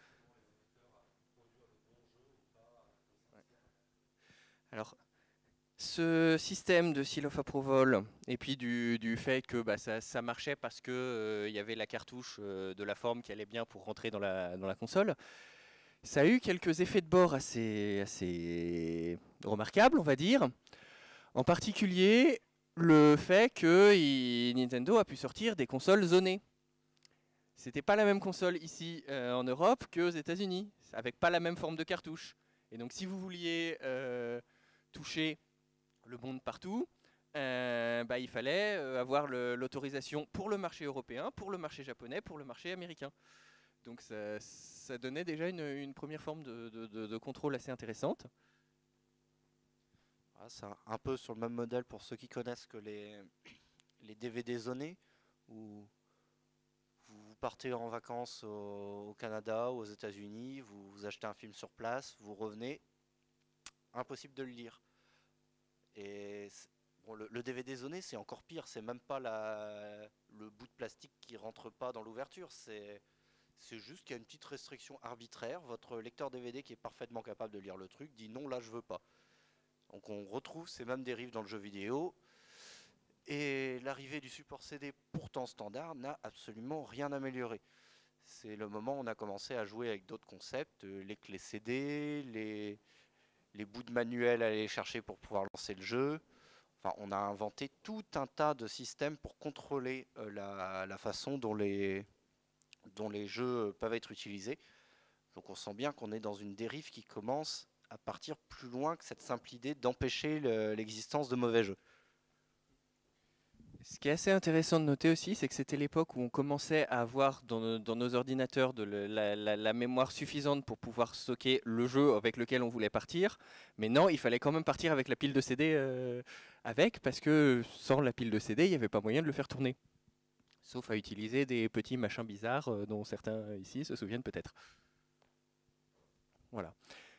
Alors, ce système de Seal of Approval, et puis du fait que ça marchait parce qu'il y avait la cartouche de la forme qui allait bien pour rentrer dans la console, ça a eu quelques effets de bord assez remarquables, on va dire. En particulier, le fait que Nintendo a pu sortir des consoles zonées. C'était pas la même console ici en Europe qu'aux États-Unis, avec pas la même forme de cartouche. Et donc si vous vouliez toucher le monde partout, il fallait avoir l'autorisation pour le marché européen, pour le marché japonais, pour le marché américain. Donc ça donnait déjà une première forme de contrôle assez intéressante. Ah, c'est un peu sur le même modèle pour ceux qui connaissent que les DVD zonés, où vous partez en vacances au Canada ou aux États-Unis, vous achetez un film sur place, vous revenez, impossible de le lire. Et bon, le DVD zoné, c'est encore pire, c'est même pas le bout de plastique qui rentre pas dans l'ouverture, c'est juste qu'il y a une petite restriction arbitraire. Votre lecteur DVD qui est parfaitement capable de lire le truc dit non, là je veux pas. Donc on retrouve ces mêmes dérives dans le jeu vidéo. Et l'arrivée du support CD, pourtant standard, n'a absolument rien amélioré. C'est le moment où on a commencé à jouer avec d'autres concepts, les clés CD, les bouts de manuel à aller chercher pour pouvoir lancer le jeu. Enfin, on a inventé tout un tas de systèmes pour contrôler la façon dont les jeux peuvent être utilisés. Donc on sent bien qu'on est dans une dérive qui commence à partir plus loin que cette simple idée d'empêcher l'existence de mauvais jeux. Ce qui est assez intéressant de noter aussi, c'est que c'était l'époque où on commençait à avoir dans nos ordinateurs la mémoire suffisante pour pouvoir stocker le jeu avec lequel on voulait partir. Mais non, il fallait quand même partir avec la pile de CD parce que sans la pile de CD, il n'y avait pas moyen de le faire tourner. Sauf à utiliser des petits machins bizarres dont certains ici se souviennent peut-être. Voilà.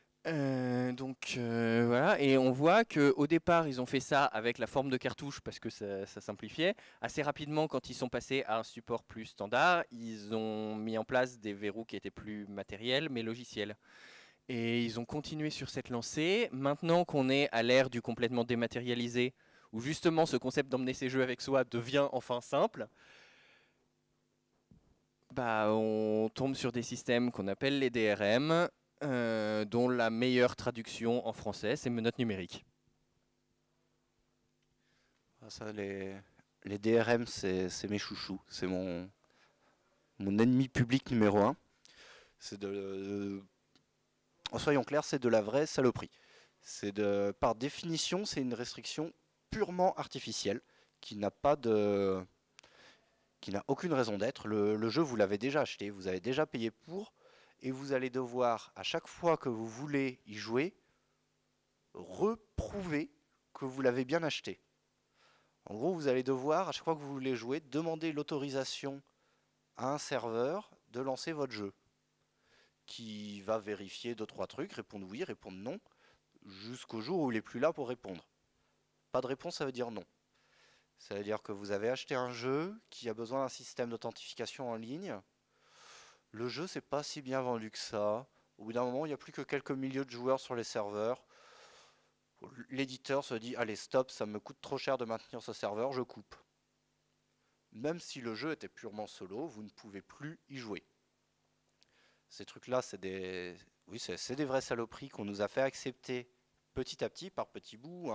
Voilà, et on voit qu'au départ ils ont fait ça avec la forme de cartouche parce que ça simplifiait. Assez rapidement, quand ils sont passés à un support plus standard, ils ont mis en place des verrous qui étaient plus matériels mais logiciels. Et ils ont continué sur cette lancée. Maintenant qu'on est à l'ère du complètement dématérialisé, où justement ce concept d'emmener ses jeux avec soi devient enfin simple, on tombe sur des systèmes qu'on appelle les DRM, dont la meilleure traduction en français, c'est menottes numériques. Ah, ça, les DRM, c'est mes chouchous. C'est mon ennemi public numéro 1. C'est soyons clairs, c'est de la vraie saloperie. Par définition, c'est une restriction purement artificielle qui n'a aucune raison d'être. Le jeu, vous l'avez déjà acheté, vous avez déjà payé pour, et vous allez devoir, à chaque fois que vous voulez y jouer, reprouver que vous l'avez bien acheté. En gros, vous allez devoir, à chaque fois que vous voulez jouer, demander l'autorisation à un serveur de lancer votre jeu, qui va vérifier 2-3 trucs, répondre oui, répondre non, jusqu'au jour où il n'est plus là pour répondre. Pas de réponse, ça veut dire non. Ça veut dire que vous avez acheté un jeu qui a besoin d'un système d'authentification en ligne. Le jeu, c'est pas si bien vendu que ça. Au bout d'un moment, il n'y a plus que quelques milliers de joueurs sur les serveurs. L'éditeur se dit, allez stop, ça me coûte trop cher de maintenir ce serveur, je coupe. Même si le jeu était purement solo, vous ne pouvez plus y jouer. Ces trucs-là, c'est des vraies saloperies qu'on nous a fait accepter petit à petit, par petits bouts.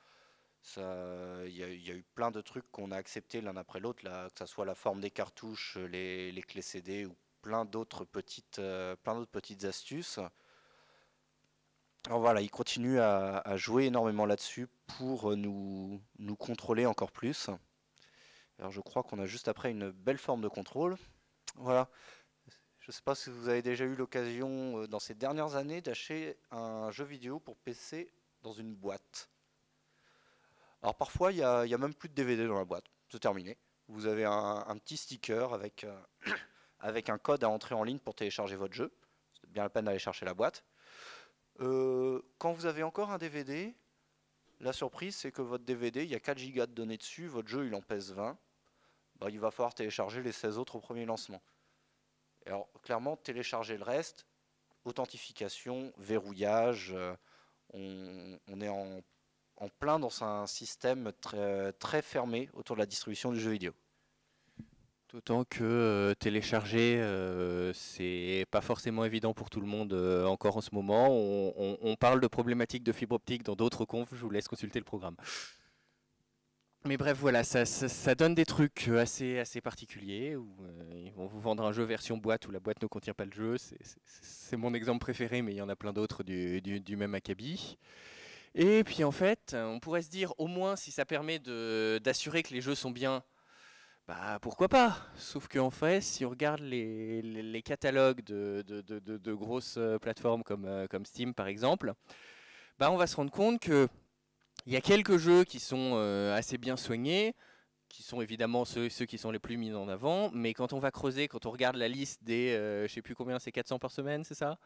Il y a eu plein de trucs qu'on a acceptés l'un après l'autre, que ce soit la forme des cartouches, les clés CD ou plein d'autres petites astuces. Alors voilà, ils continuent à jouer énormément là-dessus pour nous contrôler encore plus. Alors je crois qu'on a juste après une belle forme de contrôle. Voilà. Je ne sais pas si vous avez déjà eu l'occasion dans ces dernières années d'acheter un jeu vidéo pour PC dans une boîte. Alors parfois, il y a même plus de DVD dans la boîte. C'est terminé. Vous avez un petit sticker avec un code à entrer en ligne pour télécharger votre jeu. C'est bien la peine d'aller chercher la boîte. Quand vous avez encore un DVD, la surprise c'est que votre DVD, il y a 4 Go de données dessus, votre jeu il en pèse 20. Il va falloir télécharger les 16 autres au premier lancement. Alors clairement, télécharger le reste, authentification, verrouillage, on est en plein dans un système très, très fermé autour de la distribution du jeu vidéo. D'autant que télécharger, c'est pas forcément évident pour tout le monde encore en ce moment. On parle de problématiques de fibre optique dans d'autres confs, je vous laisse consulter le programme. Mais bref, voilà, ça donne des trucs assez particuliers, où ils vont vous vendre un jeu version boîte où la boîte ne contient pas le jeu. C'est mon exemple préféré, mais il y en a plein d'autres du même acabit. Et puis en fait, on pourrait se dire, au moins si ça permet d'assurer que les jeux sont bien, pourquoi pas? Sauf qu'en fait, si on regarde les catalogues de grosses plateformes comme Steam par exemple, on va se rendre compte que il y a quelques jeux qui sont assez bien soignés, qui sont évidemment ceux qui sont les plus mis en avant, mais quand on va creuser, quand on regarde la liste des, je sais plus combien, c'est 400 par semaine, c'est ça?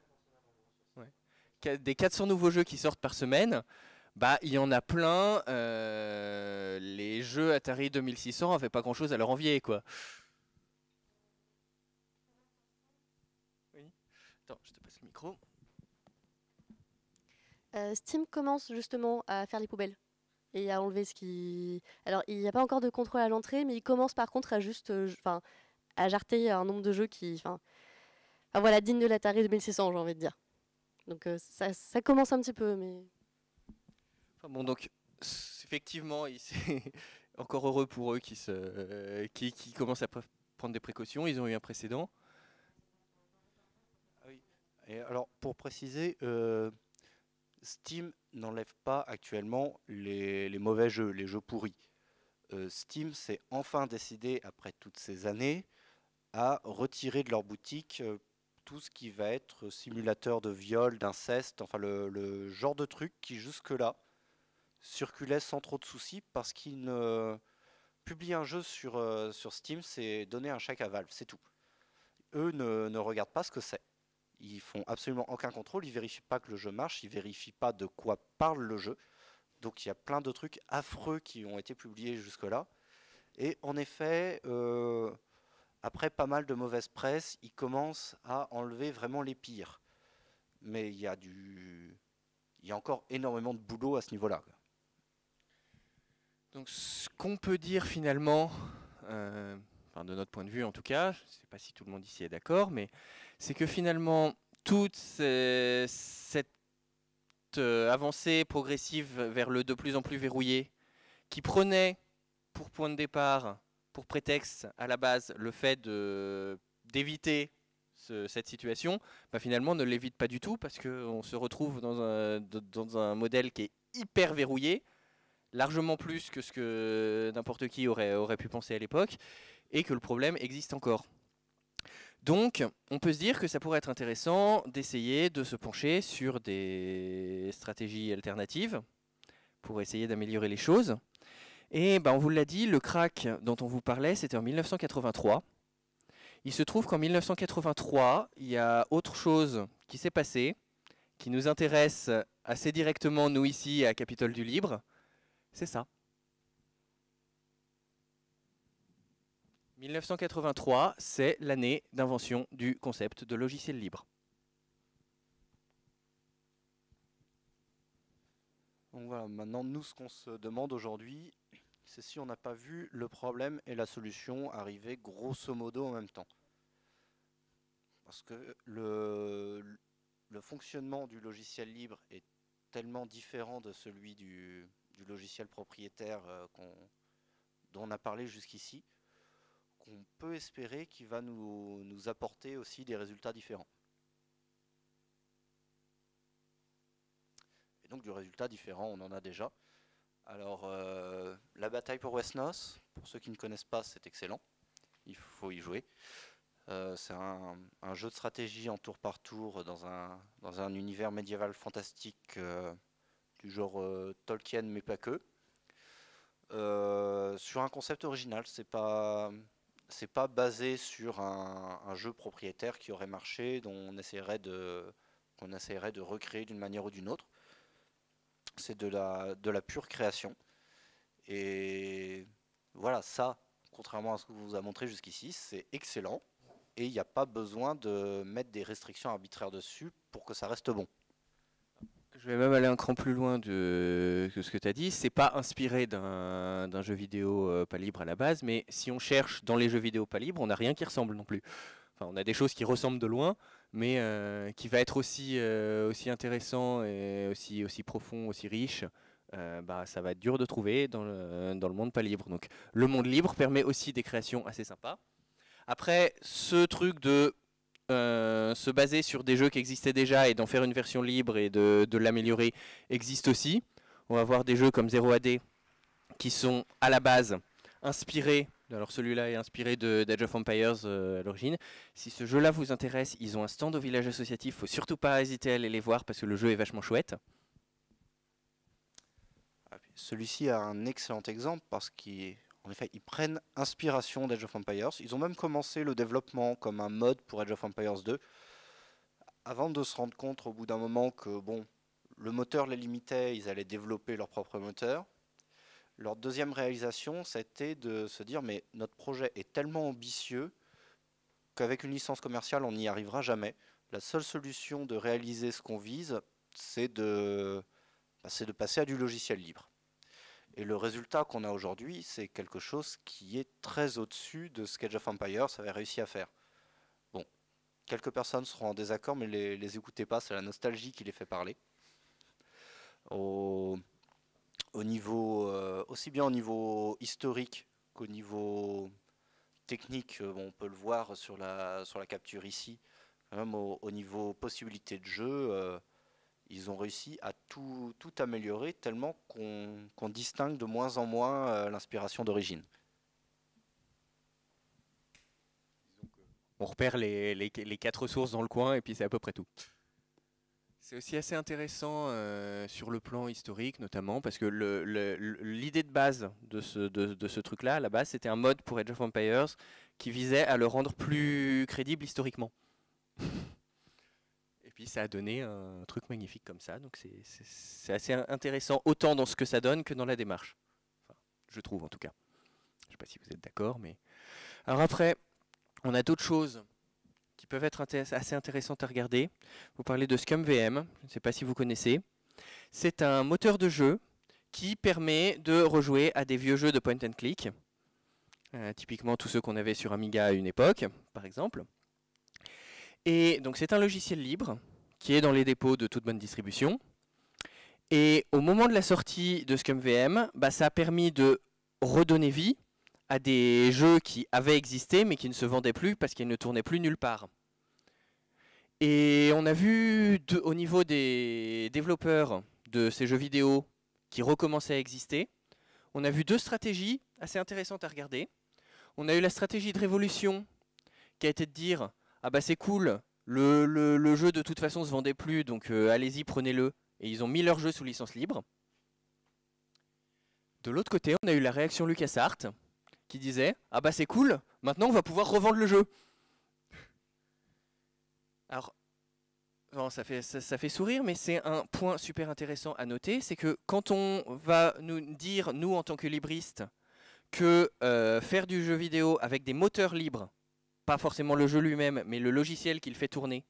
Ouais. Des 400 nouveaux jeux qui sortent par semaine, il y en a plein, les jeux Atari 2600 n'avaient pas grand chose à leur envier, quoi. Oui. Attends, je te passe le micro. Steam commence justement à faire les poubelles et à enlever ce qui... Alors, il n'y a pas encore de contrôle à l'entrée, mais il commence par contre à juste... à jarter un nombre de jeux qui... voilà, digne de l'Atari 2600, j'ai envie de dire. Donc, ça commence un petit peu, mais... Bon, donc, effectivement, c'est encore heureux pour eux qui commencent à prendre des précautions. Ils ont eu un précédent. Oui. Et alors, pour préciser... Steam n'enlève pas actuellement les mauvais jeux, les jeux pourris. Steam s'est enfin décidé, après toutes ces années, à retirer de leur boutique tout ce qui va être simulateur de viol, d'inceste, enfin le genre de truc qui jusque-là circulait sans trop de soucis parce qu'ils ne publient un jeu sur Steam, c'est donner un chèque à Valve, c'est tout. Eux ne regardent pas ce que c'est. Ils font absolument aucun contrôle, ils vérifient pas que le jeu marche, ils vérifient pas de quoi parle le jeu. Donc il y a plein de trucs affreux qui ont été publiés jusque-là. Et en effet, après pas mal de mauvaise presse, ils commencent à enlever vraiment les pires. Mais il y a encore énormément de boulot à ce niveau-là. Donc ce qu'on peut dire finalement, de notre point de vue en tout cas, je ne sais pas si tout le monde ici est d'accord, mais c'est que finalement toute cette avancée progressive vers le de plus en plus verrouillé, qui prenait pour point de départ, pour prétexte à la base, le fait d'éviter cette situation, bah, finalement ne l'évite pas du tout parce qu'on se retrouve dans un modèle qui est hyper verrouillé, largement plus que ce que n'importe qui aurait pu penser à l'époque, et que le problème existe encore. Donc, on peut se dire que ça pourrait être intéressant d'essayer de se pencher sur des stratégies alternatives pour essayer d'améliorer les choses. Et on vous l'a dit, le crack dont on vous parlait, c'était en 1983. Il se trouve qu'en 1983, il y a autre chose qui s'est passé, qui nous intéresse assez directement, nous ici, à Capitole du Libre. C'est ça. 1983, c'est l'année d'invention du concept de logiciel libre. Donc voilà, maintenant, nous, ce qu'on se demande aujourd'hui, c'est si on n'a pas vu le problème et la solution arriver grosso modo en même temps. Parce que le fonctionnement du logiciel libre est tellement différent de celui du logiciel propriétaire dont on a parlé jusqu'ici, qu'on peut espérer qu'il va nous apporter aussi des résultats différents. Et donc du résultat différent, on en a déjà. Alors, la bataille pour Westnos, pour ceux qui ne connaissent pas, c'est excellent. Il faut y jouer. C'est un jeu de stratégie en tour par tour dans un univers médiéval fantastique du genre Tolkien, mais pas que. Sur un concept original, c'est pas basé sur un jeu propriétaire qui aurait marché, dont qu'on essaierait de recréer d'une manière ou d'une autre. C'est de la pure création. Et voilà, ça, contrairement à ce que vous a montré jusqu'ici, c'est excellent. Et il n'y a pas besoin de mettre des restrictions arbitraires dessus pour que ça reste bon. Je vais même aller un cran plus loin que ce que tu as dit. C'est pas inspiré d'un jeu vidéo pas libre à la base, mais si on cherche dans les jeux vidéo pas libres, on n'a rien qui ressemble non plus. Enfin, on a des choses qui ressemblent de loin, mais qui va être aussi intéressant et aussi profond, aussi riche. Ça va être dur de trouver dans le monde pas libre. Donc, le monde libre permet aussi des créations assez sympas. Après, ce truc de se baser sur des jeux qui existaient déjà et d'en faire une version libre et de l'améliorer existe aussi. On va voir des jeux comme 0AD qui sont à la base inspirés, alors celui-là est inspiré d'Age of Empires à l'origine. Si ce jeu-là vous intéresse, ils ont un stand au village associatif, il ne faut surtout pas hésiter à aller les voir parce que le jeu est vachement chouette. Celui-ci a un excellent exemple parce qu'en effet, ils prennent inspiration d'Age of Empires. Ils ont même commencé le développement comme un mode pour Age of Empires 2, avant de se rendre compte au bout d'un moment que le moteur les limitait, ils allaient développer leur propre moteur. Leur deuxième réalisation, c'était de se dire mais notre projet est tellement ambitieux qu'avec une licence commerciale, on n'y arrivera jamais. La seule solution de réaliser ce qu'on vise, c'est de passer à du logiciel libre. Et le résultat qu'on a aujourd'hui, c'est quelque chose qui est très au-dessus de ce qu'Age of Empires avait réussi à faire. Bon, quelques personnes seront en désaccord, mais les écoutez pas, c'est la nostalgie qui les fait parler. Au niveau, aussi bien au niveau historique qu'au niveau technique, on peut le voir sur la capture ici, même au niveau possibilité de jeu, ils ont réussi à tout améliorer tellement qu'on distingue de moins en moins l'inspiration d'origine. On repère les 4 sources dans le coin et puis c'est à peu près tout. C'est aussi assez intéressant sur le plan historique notamment parce que l'idée de base de ce truc-là, à la base, c'était un mode pour Age of Empires qui visait à le rendre plus crédible historiquement. Et puis ça a donné un truc magnifique comme ça, donc c'est assez intéressant autant dans ce que ça donne que dans la démarche. Enfin, je trouve en tout cas. Je ne sais pas si vous êtes d'accord, mais... Alors après, on a d'autres choses qui peuvent être assez intéressantes à regarder. Vous parlez de ScumVM, je ne sais pas si vous connaissez. C'est un moteur de jeu qui permet de rejouer à des vieux jeux de point and click. Typiquement tous ceux qu'on avait sur Amiga à une époque, par exemple. Et donc c'est un logiciel libre qui est dans les dépôts de toute bonne distribution. Et au moment de la sortie de ScumVM, ça a permis de redonner vie à des jeux qui avaient existé mais qui ne se vendaient plus parce qu'ils ne tournaient plus nulle part. Et on a vu au niveau des développeurs de ces jeux vidéo qui recommençaient à exister, on a vu deux stratégies assez intéressantes à regarder. On a eu la stratégie de révolution qui a été de dire « Ah bah c'est cool, le jeu de toute façon se vendait plus, donc allez-y, prenez-le ». Et ils ont mis leur jeu sous licence libre. De l'autre côté, on a eu la réaction LucasArts qui disait « Ah bah c'est cool, maintenant on va pouvoir revendre le jeu ». Alors, bon, ça fait sourire, mais c'est un point super intéressant à noter, c'est que quand on va nous dire, nous en tant que libristes, que faire du jeu vidéo avec des moteurs libres, pas forcément le jeu lui-même, mais le logiciel qui le fait tourner,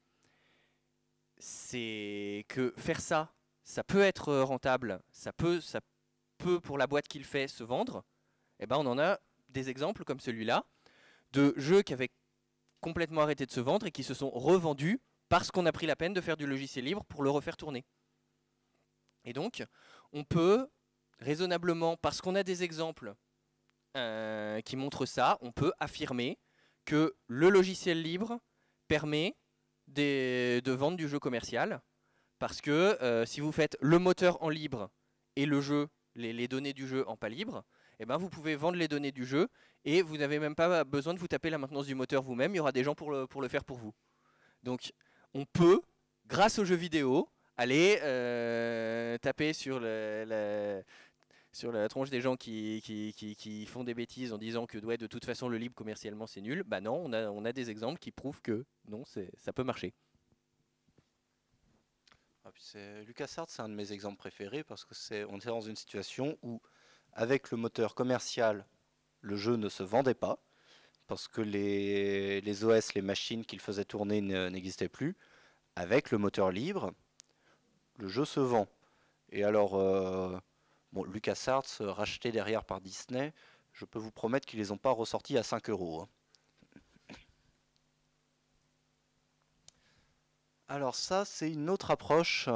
c'est que faire ça, ça peut être rentable, ça peut pour la boîte qui le fait se vendre, et ben on en a des exemples comme celui-là, de jeux qui avaient complètement arrêté de se vendre et qui se sont revendus parce qu'on a pris la peine de faire du logiciel libre pour le refaire tourner. Et donc, on peut raisonnablement, parce qu'on a des exemples qui montrent ça, on peut affirmer que le logiciel libre permet de vendre du jeu commercial, parce que si vous faites le moteur en libre et le jeu, les données du jeu en pas libre, eh ben vous pouvez vendre les données du jeu et vous n'avez même pas besoin de vous taper la maintenance du moteur vous-même, il y aura des gens pour le faire pour vous. Donc on peut, grâce aux jeux vidéo, aller taper sur la tronche des gens qui font des bêtises en disant que ouais, de toute façon le libre commercialement c'est nul. Bah non, on a des exemples qui prouvent que non, ça peut marcher. LucasArts, c'est un de mes exemples préférés parce que on était dans une situation où, avec le moteur commercial, le jeu ne se vendait pas parce que les OS, les machines qu'il faisait tourner n'existaient plus. Avec le moteur libre, le jeu se vend. Et alors, bon, LucasArts, racheté derrière par Disney, je peux vous promettre qu'ils les ont pas ressortis à 5 €. Hein. Alors ça, c'est une autre approche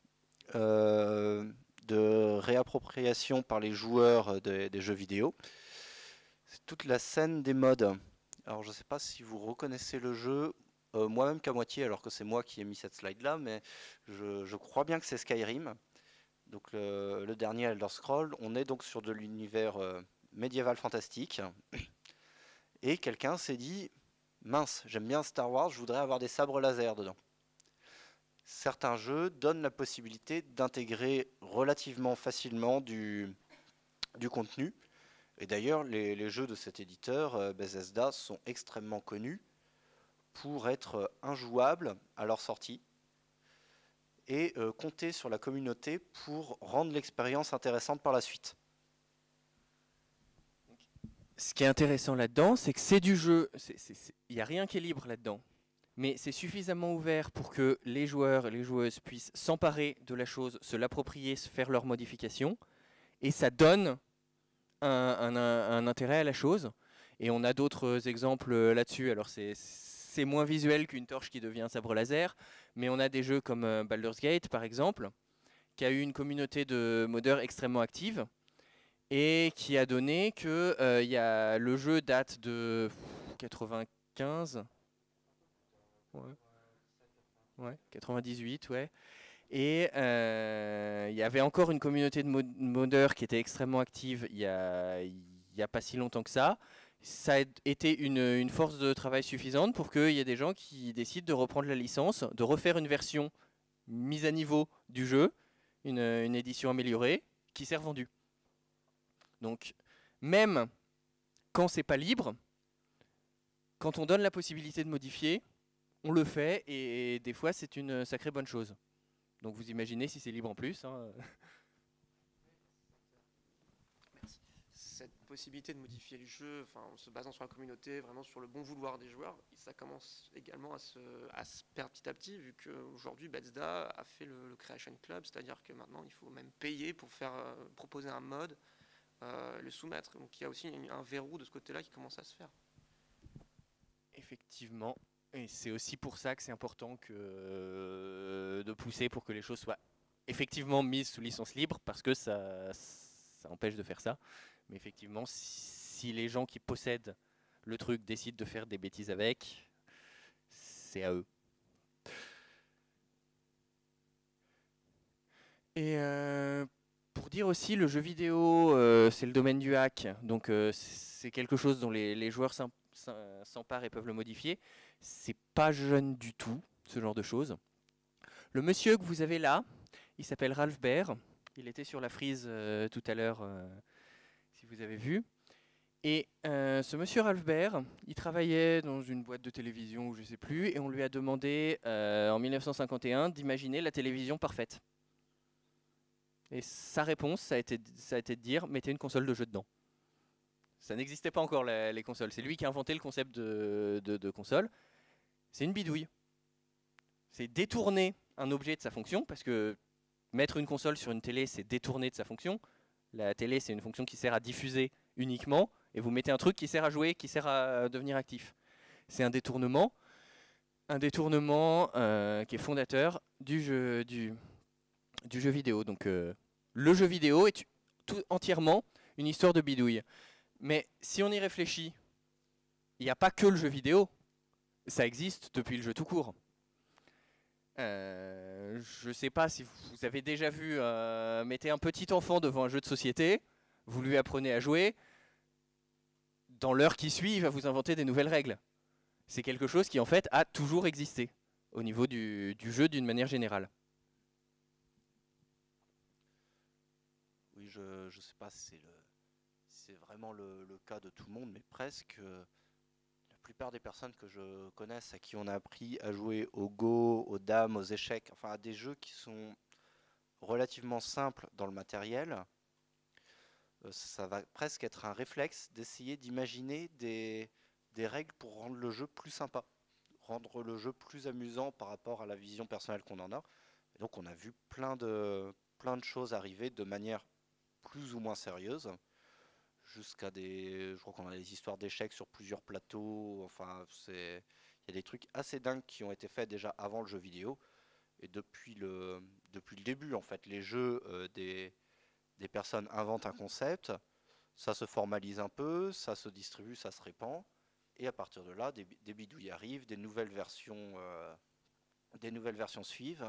de réappropriation par les joueurs des jeux vidéo. C'est toute la scène des mods. Alors je ne sais pas si vous reconnaissez le jeu, moi-même qu'à moitié, alors que c'est moi qui ai mis cette slide là, mais je crois bien que c'est Skyrim. Donc le dernier Elder Scrolls, on est donc sur de l'univers médiéval fantastique. Et quelqu'un s'est dit, mince, j'aime bien Star Wars, je voudrais avoir des sabres laser dedans. Certains jeux donnent la possibilité d'intégrer relativement facilement du contenu. Et d'ailleurs, les jeux de cet éditeur, Bethesda, sont extrêmement connus pour être injouables à leur sortie et compter sur la communauté pour rendre l'expérience intéressante par la suite. Ce qui est intéressant là-dedans, c'est que c'est du jeu, il n'y a rien qui est libre là-dedans. Mais c'est suffisamment ouvert pour que les joueurs et les joueuses puissent s'emparer de la chose, se l'approprier, se faire leurs modifications. Et ça donne un intérêt à la chose. Et on a d'autres exemples là-dessus. Alors c'est moins visuel qu'une torche qui devient un sabre laser. Mais on a des jeux comme Baldur's Gate, par exemple, qui a eu une communauté de modeurs extrêmement active. Et qui a donné que le jeu date de 95. Ouais, 98, ouais. Et il y avait encore une communauté de modeurs qui était extrêmement active il y a pas si longtemps que ça. Ça a été une force de travail suffisante pour qu'il y ait des gens qui décident de reprendre la licence, de refaire une version mise à niveau du jeu, une édition améliorée, qui s'est revendue. Donc, même quand c'est pas libre, quand on donne la possibilité de modifier, on le fait et des fois c'est une sacrée bonne chose. Donc vous imaginez si c'est libre en plus. Hein. Merci. Cette possibilité de modifier le jeu, en se basant sur la communauté, vraiment sur le bon vouloir des joueurs, ça commence également à se perdre petit à petit, vu qu'aujourd'hui Bethesda a fait le Creation Club, c'est-à-dire que maintenant il faut même payer pour proposer un mode, le soumettre. Donc il y a aussi un verrou de ce côté-là qui commence à se faire. Effectivement. Et c'est aussi pour ça que c'est important de pousser pour que les choses soient effectivement mises sous licence libre, parce que ça empêche de faire ça. Mais effectivement, si les gens qui possèdent le truc décident de faire des bêtises avec, c'est à eux. Et pour dire aussi, le jeu vidéo, c'est le domaine du hack, donc c'est quelque chose dont les joueurs s'emparent et peuvent le modifier. C'est pas jeune du tout, ce genre de choses. Le monsieur que vous avez là, il s'appelle Ralph Baer. Il était sur la frise tout à l'heure, si vous avez vu. Et ce monsieur Ralph Baer, il travaillait dans une boîte de télévision, ou je ne sais plus, et on lui a demandé en 1951 d'imaginer la télévision parfaite. Et sa réponse, ça a été de dire, mettez une console de jeu dedans. Ça n'existait pas encore les consoles. C'est lui qui a inventé le concept de console. C'est une bidouille. C'est détourner un objet de sa fonction, parce que mettre une console sur une télé, c'est détourner de sa fonction. La télé, c'est une fonction qui sert à diffuser uniquement, et vous mettez un truc qui sert à jouer, qui sert à devenir actif. C'est un détournement qui est fondateur du jeu vidéo. Donc le jeu vidéo est entièrement une histoire de bidouille. Mais si on y réfléchit, il n'y a pas que le jeu vidéo. Ça existe depuis le jeu tout court. Je ne sais pas si vous avez déjà vu, mettez un petit enfant devant un jeu de société, vous lui apprenez à jouer, dans l'heure qui suit, il va vous inventer des nouvelles règles. C'est quelque chose qui en fait a toujours existé au niveau du jeu d'une manière générale. Oui, je ne sais pas si c'est vraiment le cas de tout le monde, mais presque. La plupart des personnes que je connaisse à qui on a appris à jouer au Go, aux dames, aux échecs, enfin à des jeux qui sont relativement simples dans le matériel, ça va presque être un réflexe d'essayer d'imaginer des règles pour rendre le jeu plus sympa, rendre le jeu plus amusant par rapport à la vision personnelle qu'on en a. Et donc on a vu plein de choses arriver de manière plus ou moins sérieuse, jusqu'à je crois qu'on a des histoires d'échecs sur plusieurs plateaux, enfin il y a des trucs assez dingues qui ont été faits déjà avant le jeu vidéo, et depuis le début en fait, les jeux, des personnes inventent un concept, ça se formalise un peu, ça se distribue, ça se répand, et à partir de là, des bidouilles arrivent, des nouvelles versions suivent.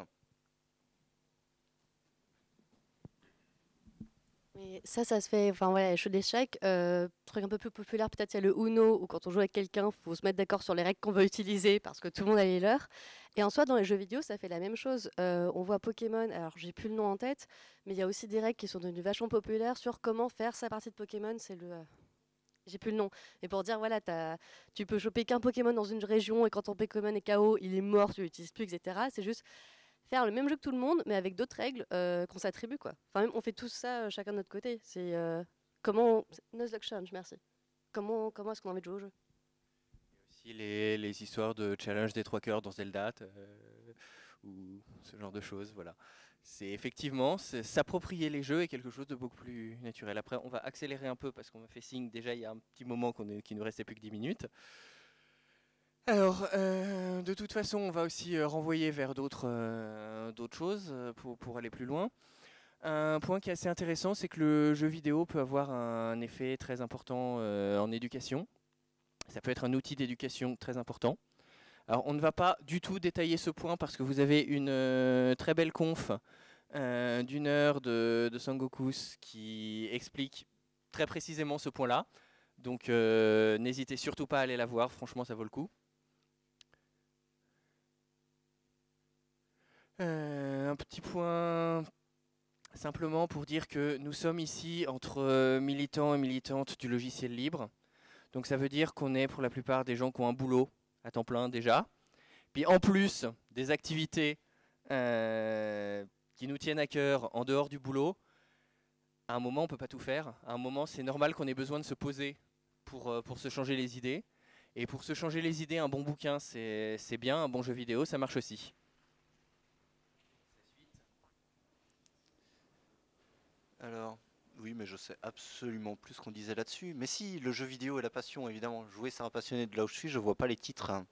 Mais ça se fait, enfin voilà, les jeux d'échecs, truc un peu plus populaire, peut-être c'est le Uno, où quand on joue avec quelqu'un, il faut se mettre d'accord sur les règles qu'on veut utiliser parce que tout le monde a les leurs. Et en soi, dans les jeux vidéo, ça fait la même chose. On voit Pokémon, alors j'ai plus le nom en tête, mais il y a aussi des règles qui sont devenues vachement populaires sur comment faire sa partie de Pokémon. C'est le. J'ai plus le nom. Mais pour dire, voilà, tu peux choper qu'un Pokémon dans une région et quand ton Pokémon est KO, il est mort, tu l'utilises plus, etc. C'est juste faire le même jeu que tout le monde, mais avec d'autres règles qu'on s'attribue, quoi. Enfin, même, on fait tous ça chacun de notre côté. C'est comment. Nuzlocke Challenge, merci. Comment est-ce qu'on a envie de jouer au jeu? Aussi les histoires de challenge des 3 cœurs dans Zelda, ou ce genre de choses, voilà. C'est effectivement, s'approprier les jeux est quelque chose de beaucoup plus naturel. Après, on va accélérer un peu parce qu'on m'a fait signe déjà il y a un petit moment qu'il ne restait plus que 10 minutes. Alors, de toute façon, on va aussi renvoyer vers d'autres choses pour aller plus loin. Un point qui est assez intéressant, c'est que le jeu vidéo peut avoir un effet très important en éducation. Ça peut être un outil d'éducation très important. Alors, on ne va pas du tout détailler ce point parce que vous avez une très belle conf d'une heure de Sangokus qui explique très précisément ce point-là. Donc, n'hésitez surtout pas à aller la voir, franchement, ça vaut le coup. Un petit point simplement pour dire que nous sommes ici entre militants et militantes du logiciel libre. Donc ça veut dire qu'on est pour la plupart des gens qui ont un boulot à temps plein déjà. Puis en plus des activités qui nous tiennent à cœur en dehors du boulot, à un moment on ne peut pas tout faire. À un moment c'est normal qu'on ait besoin de se poser pour se changer les idées. Et pour se changer les idées, un bon bouquin c'est bien, un bon jeu vidéo ça marche aussi. Alors, oui, mais je sais absolument plus ce qu'on disait là-dessus. Mais si, le jeu vidéo et la passion, évidemment. Jouer, c'est un passionné. De là où je suis, je vois pas les titres, hein.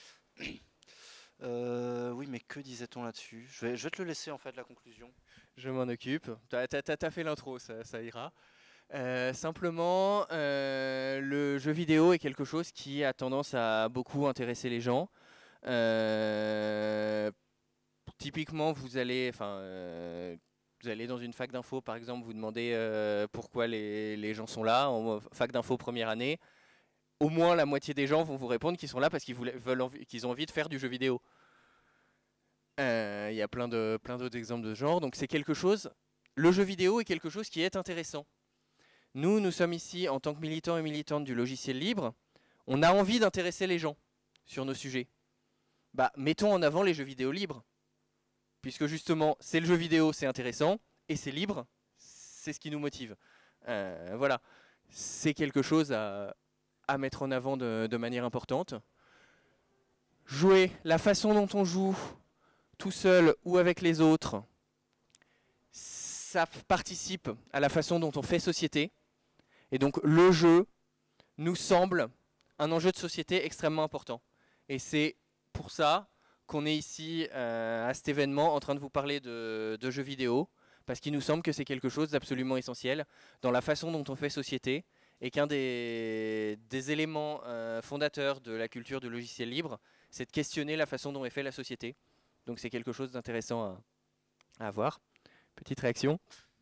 Oui, mais que disait-on là-dessus? Je vais te le laisser, en fait, la conclusion. Je m'en occupe. T'as fait l'intro, ça ira. Simplement, le jeu vidéo est quelque chose qui a tendance à beaucoup intéresser les gens. Typiquement, vous Vous allez dans une fac d'info, par exemple, vous demandez pourquoi les gens sont là, en fac d'info première année. Au moins la moitié des gens vont vous répondre qu'ils sont là parce qu'ils ont envie de faire du jeu vidéo. Il y a plein d'autres exemples de ce genre. Donc c'est quelque chose, le jeu vidéo est quelque chose qui est intéressant. Nous sommes ici en tant que militants et militantes du logiciel libre. On a envie d'intéresser les gens sur nos sujets. Bah, mettons en avant les jeux vidéo libres. Puisque justement, c'est le jeu vidéo, c'est intéressant, et c'est libre, c'est ce qui nous motive. Voilà, c'est quelque chose à mettre en avant de manière importante. Jouer, la façon dont on joue, tout seul ou avec les autres, ça participe à la façon dont on fait société. Et donc le jeu nous semble un enjeu de société extrêmement important. Et c'est pour ça qu'on est ici à cet événement en train de vous parler de jeux vidéo, parce qu'il nous semble que c'est quelque chose d'absolument essentiel dans la façon dont on fait société, et qu'un des éléments fondateurs de la culture du logiciel libre, c'est de questionner la façon dont est fait la société. Donc c'est quelque chose d'intéressant à avoir. Petite réaction.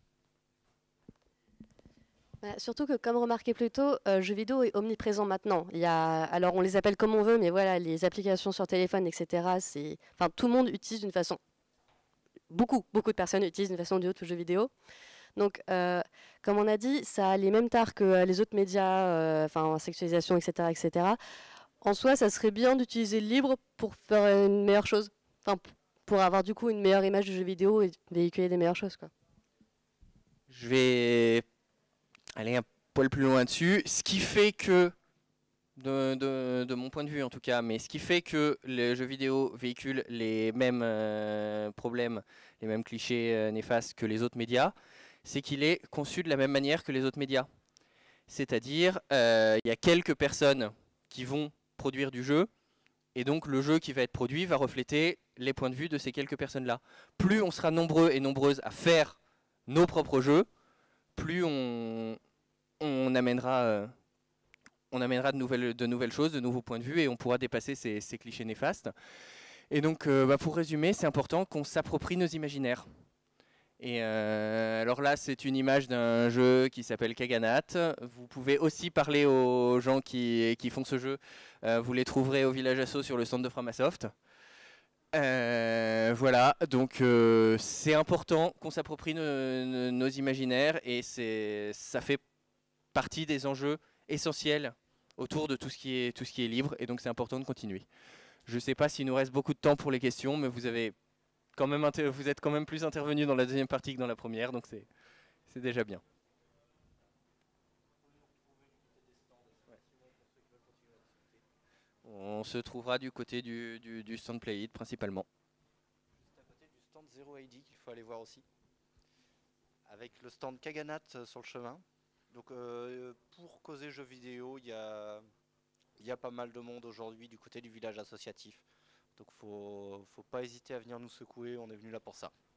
Surtout que, comme remarqué plus tôt, jeux vidéo est omniprésent maintenant. Alors on les appelle comme on veut, mais voilà, les applications sur téléphone, etc. Enfin, tout le monde utilise d'une façon. Beaucoup de personnes utilisent d'une façon ou d'une autre le jeu vidéo. Donc, comme on a dit, ça a les mêmes tares que les autres médias, enfin, sexualisation, etc., etc. En soi, ça serait bien d'utiliser le libre pour faire une meilleure chose. Enfin, pour avoir du coup une meilleure image du jeu vidéo et véhiculer des meilleures choses, quoi. Je vais aller un poil plus loin dessus. Ce qui fait que, de mon point de vue en tout cas, mais ce qui fait que les jeux vidéo véhiculent les mêmes problèmes, les mêmes clichés néfastes que les autres médias, c'est qu'il est conçu de la même manière que les autres médias. C'est-à-dire, il y a quelques personnes qui vont produire du jeu, et donc le jeu qui va être produit va refléter les points de vue de ces quelques personnes-là. Plus on sera nombreux et nombreuses à faire nos propres jeux, plus on amènera de nouvelles choses, de nouveaux points de vue, et on pourra dépasser ces clichés néfastes. Et donc, pour résumer, c'est important qu'on s'approprie nos imaginaires. Et alors là, c'est une image d'un jeu qui s'appelle Kaganat. Vous pouvez aussi parler aux gens qui font ce jeu. Vous les trouverez au village Asso sur le stand de Framasoft. Voilà, donc c'est important qu'on s'approprie nos imaginaires, et ça fait partie des enjeux essentiels autour de tout ce qui est libre, et donc c'est important de continuer. Je ne sais pas s'il nous reste beaucoup de temps pour les questions, mais vous êtes quand même plus intervenus dans la deuxième partie que dans la première, donc c'est déjà bien. On se trouvera du côté du stand Play It principalement. Juste à côté du stand Zero ID qu'il faut aller voir aussi, avec le stand Kaganat sur le chemin. Donc pour causer jeux vidéo, il y a pas mal de monde aujourd'hui du côté du village associatif. Donc faut pas hésiter à venir nous secouer, on est venu là pour ça.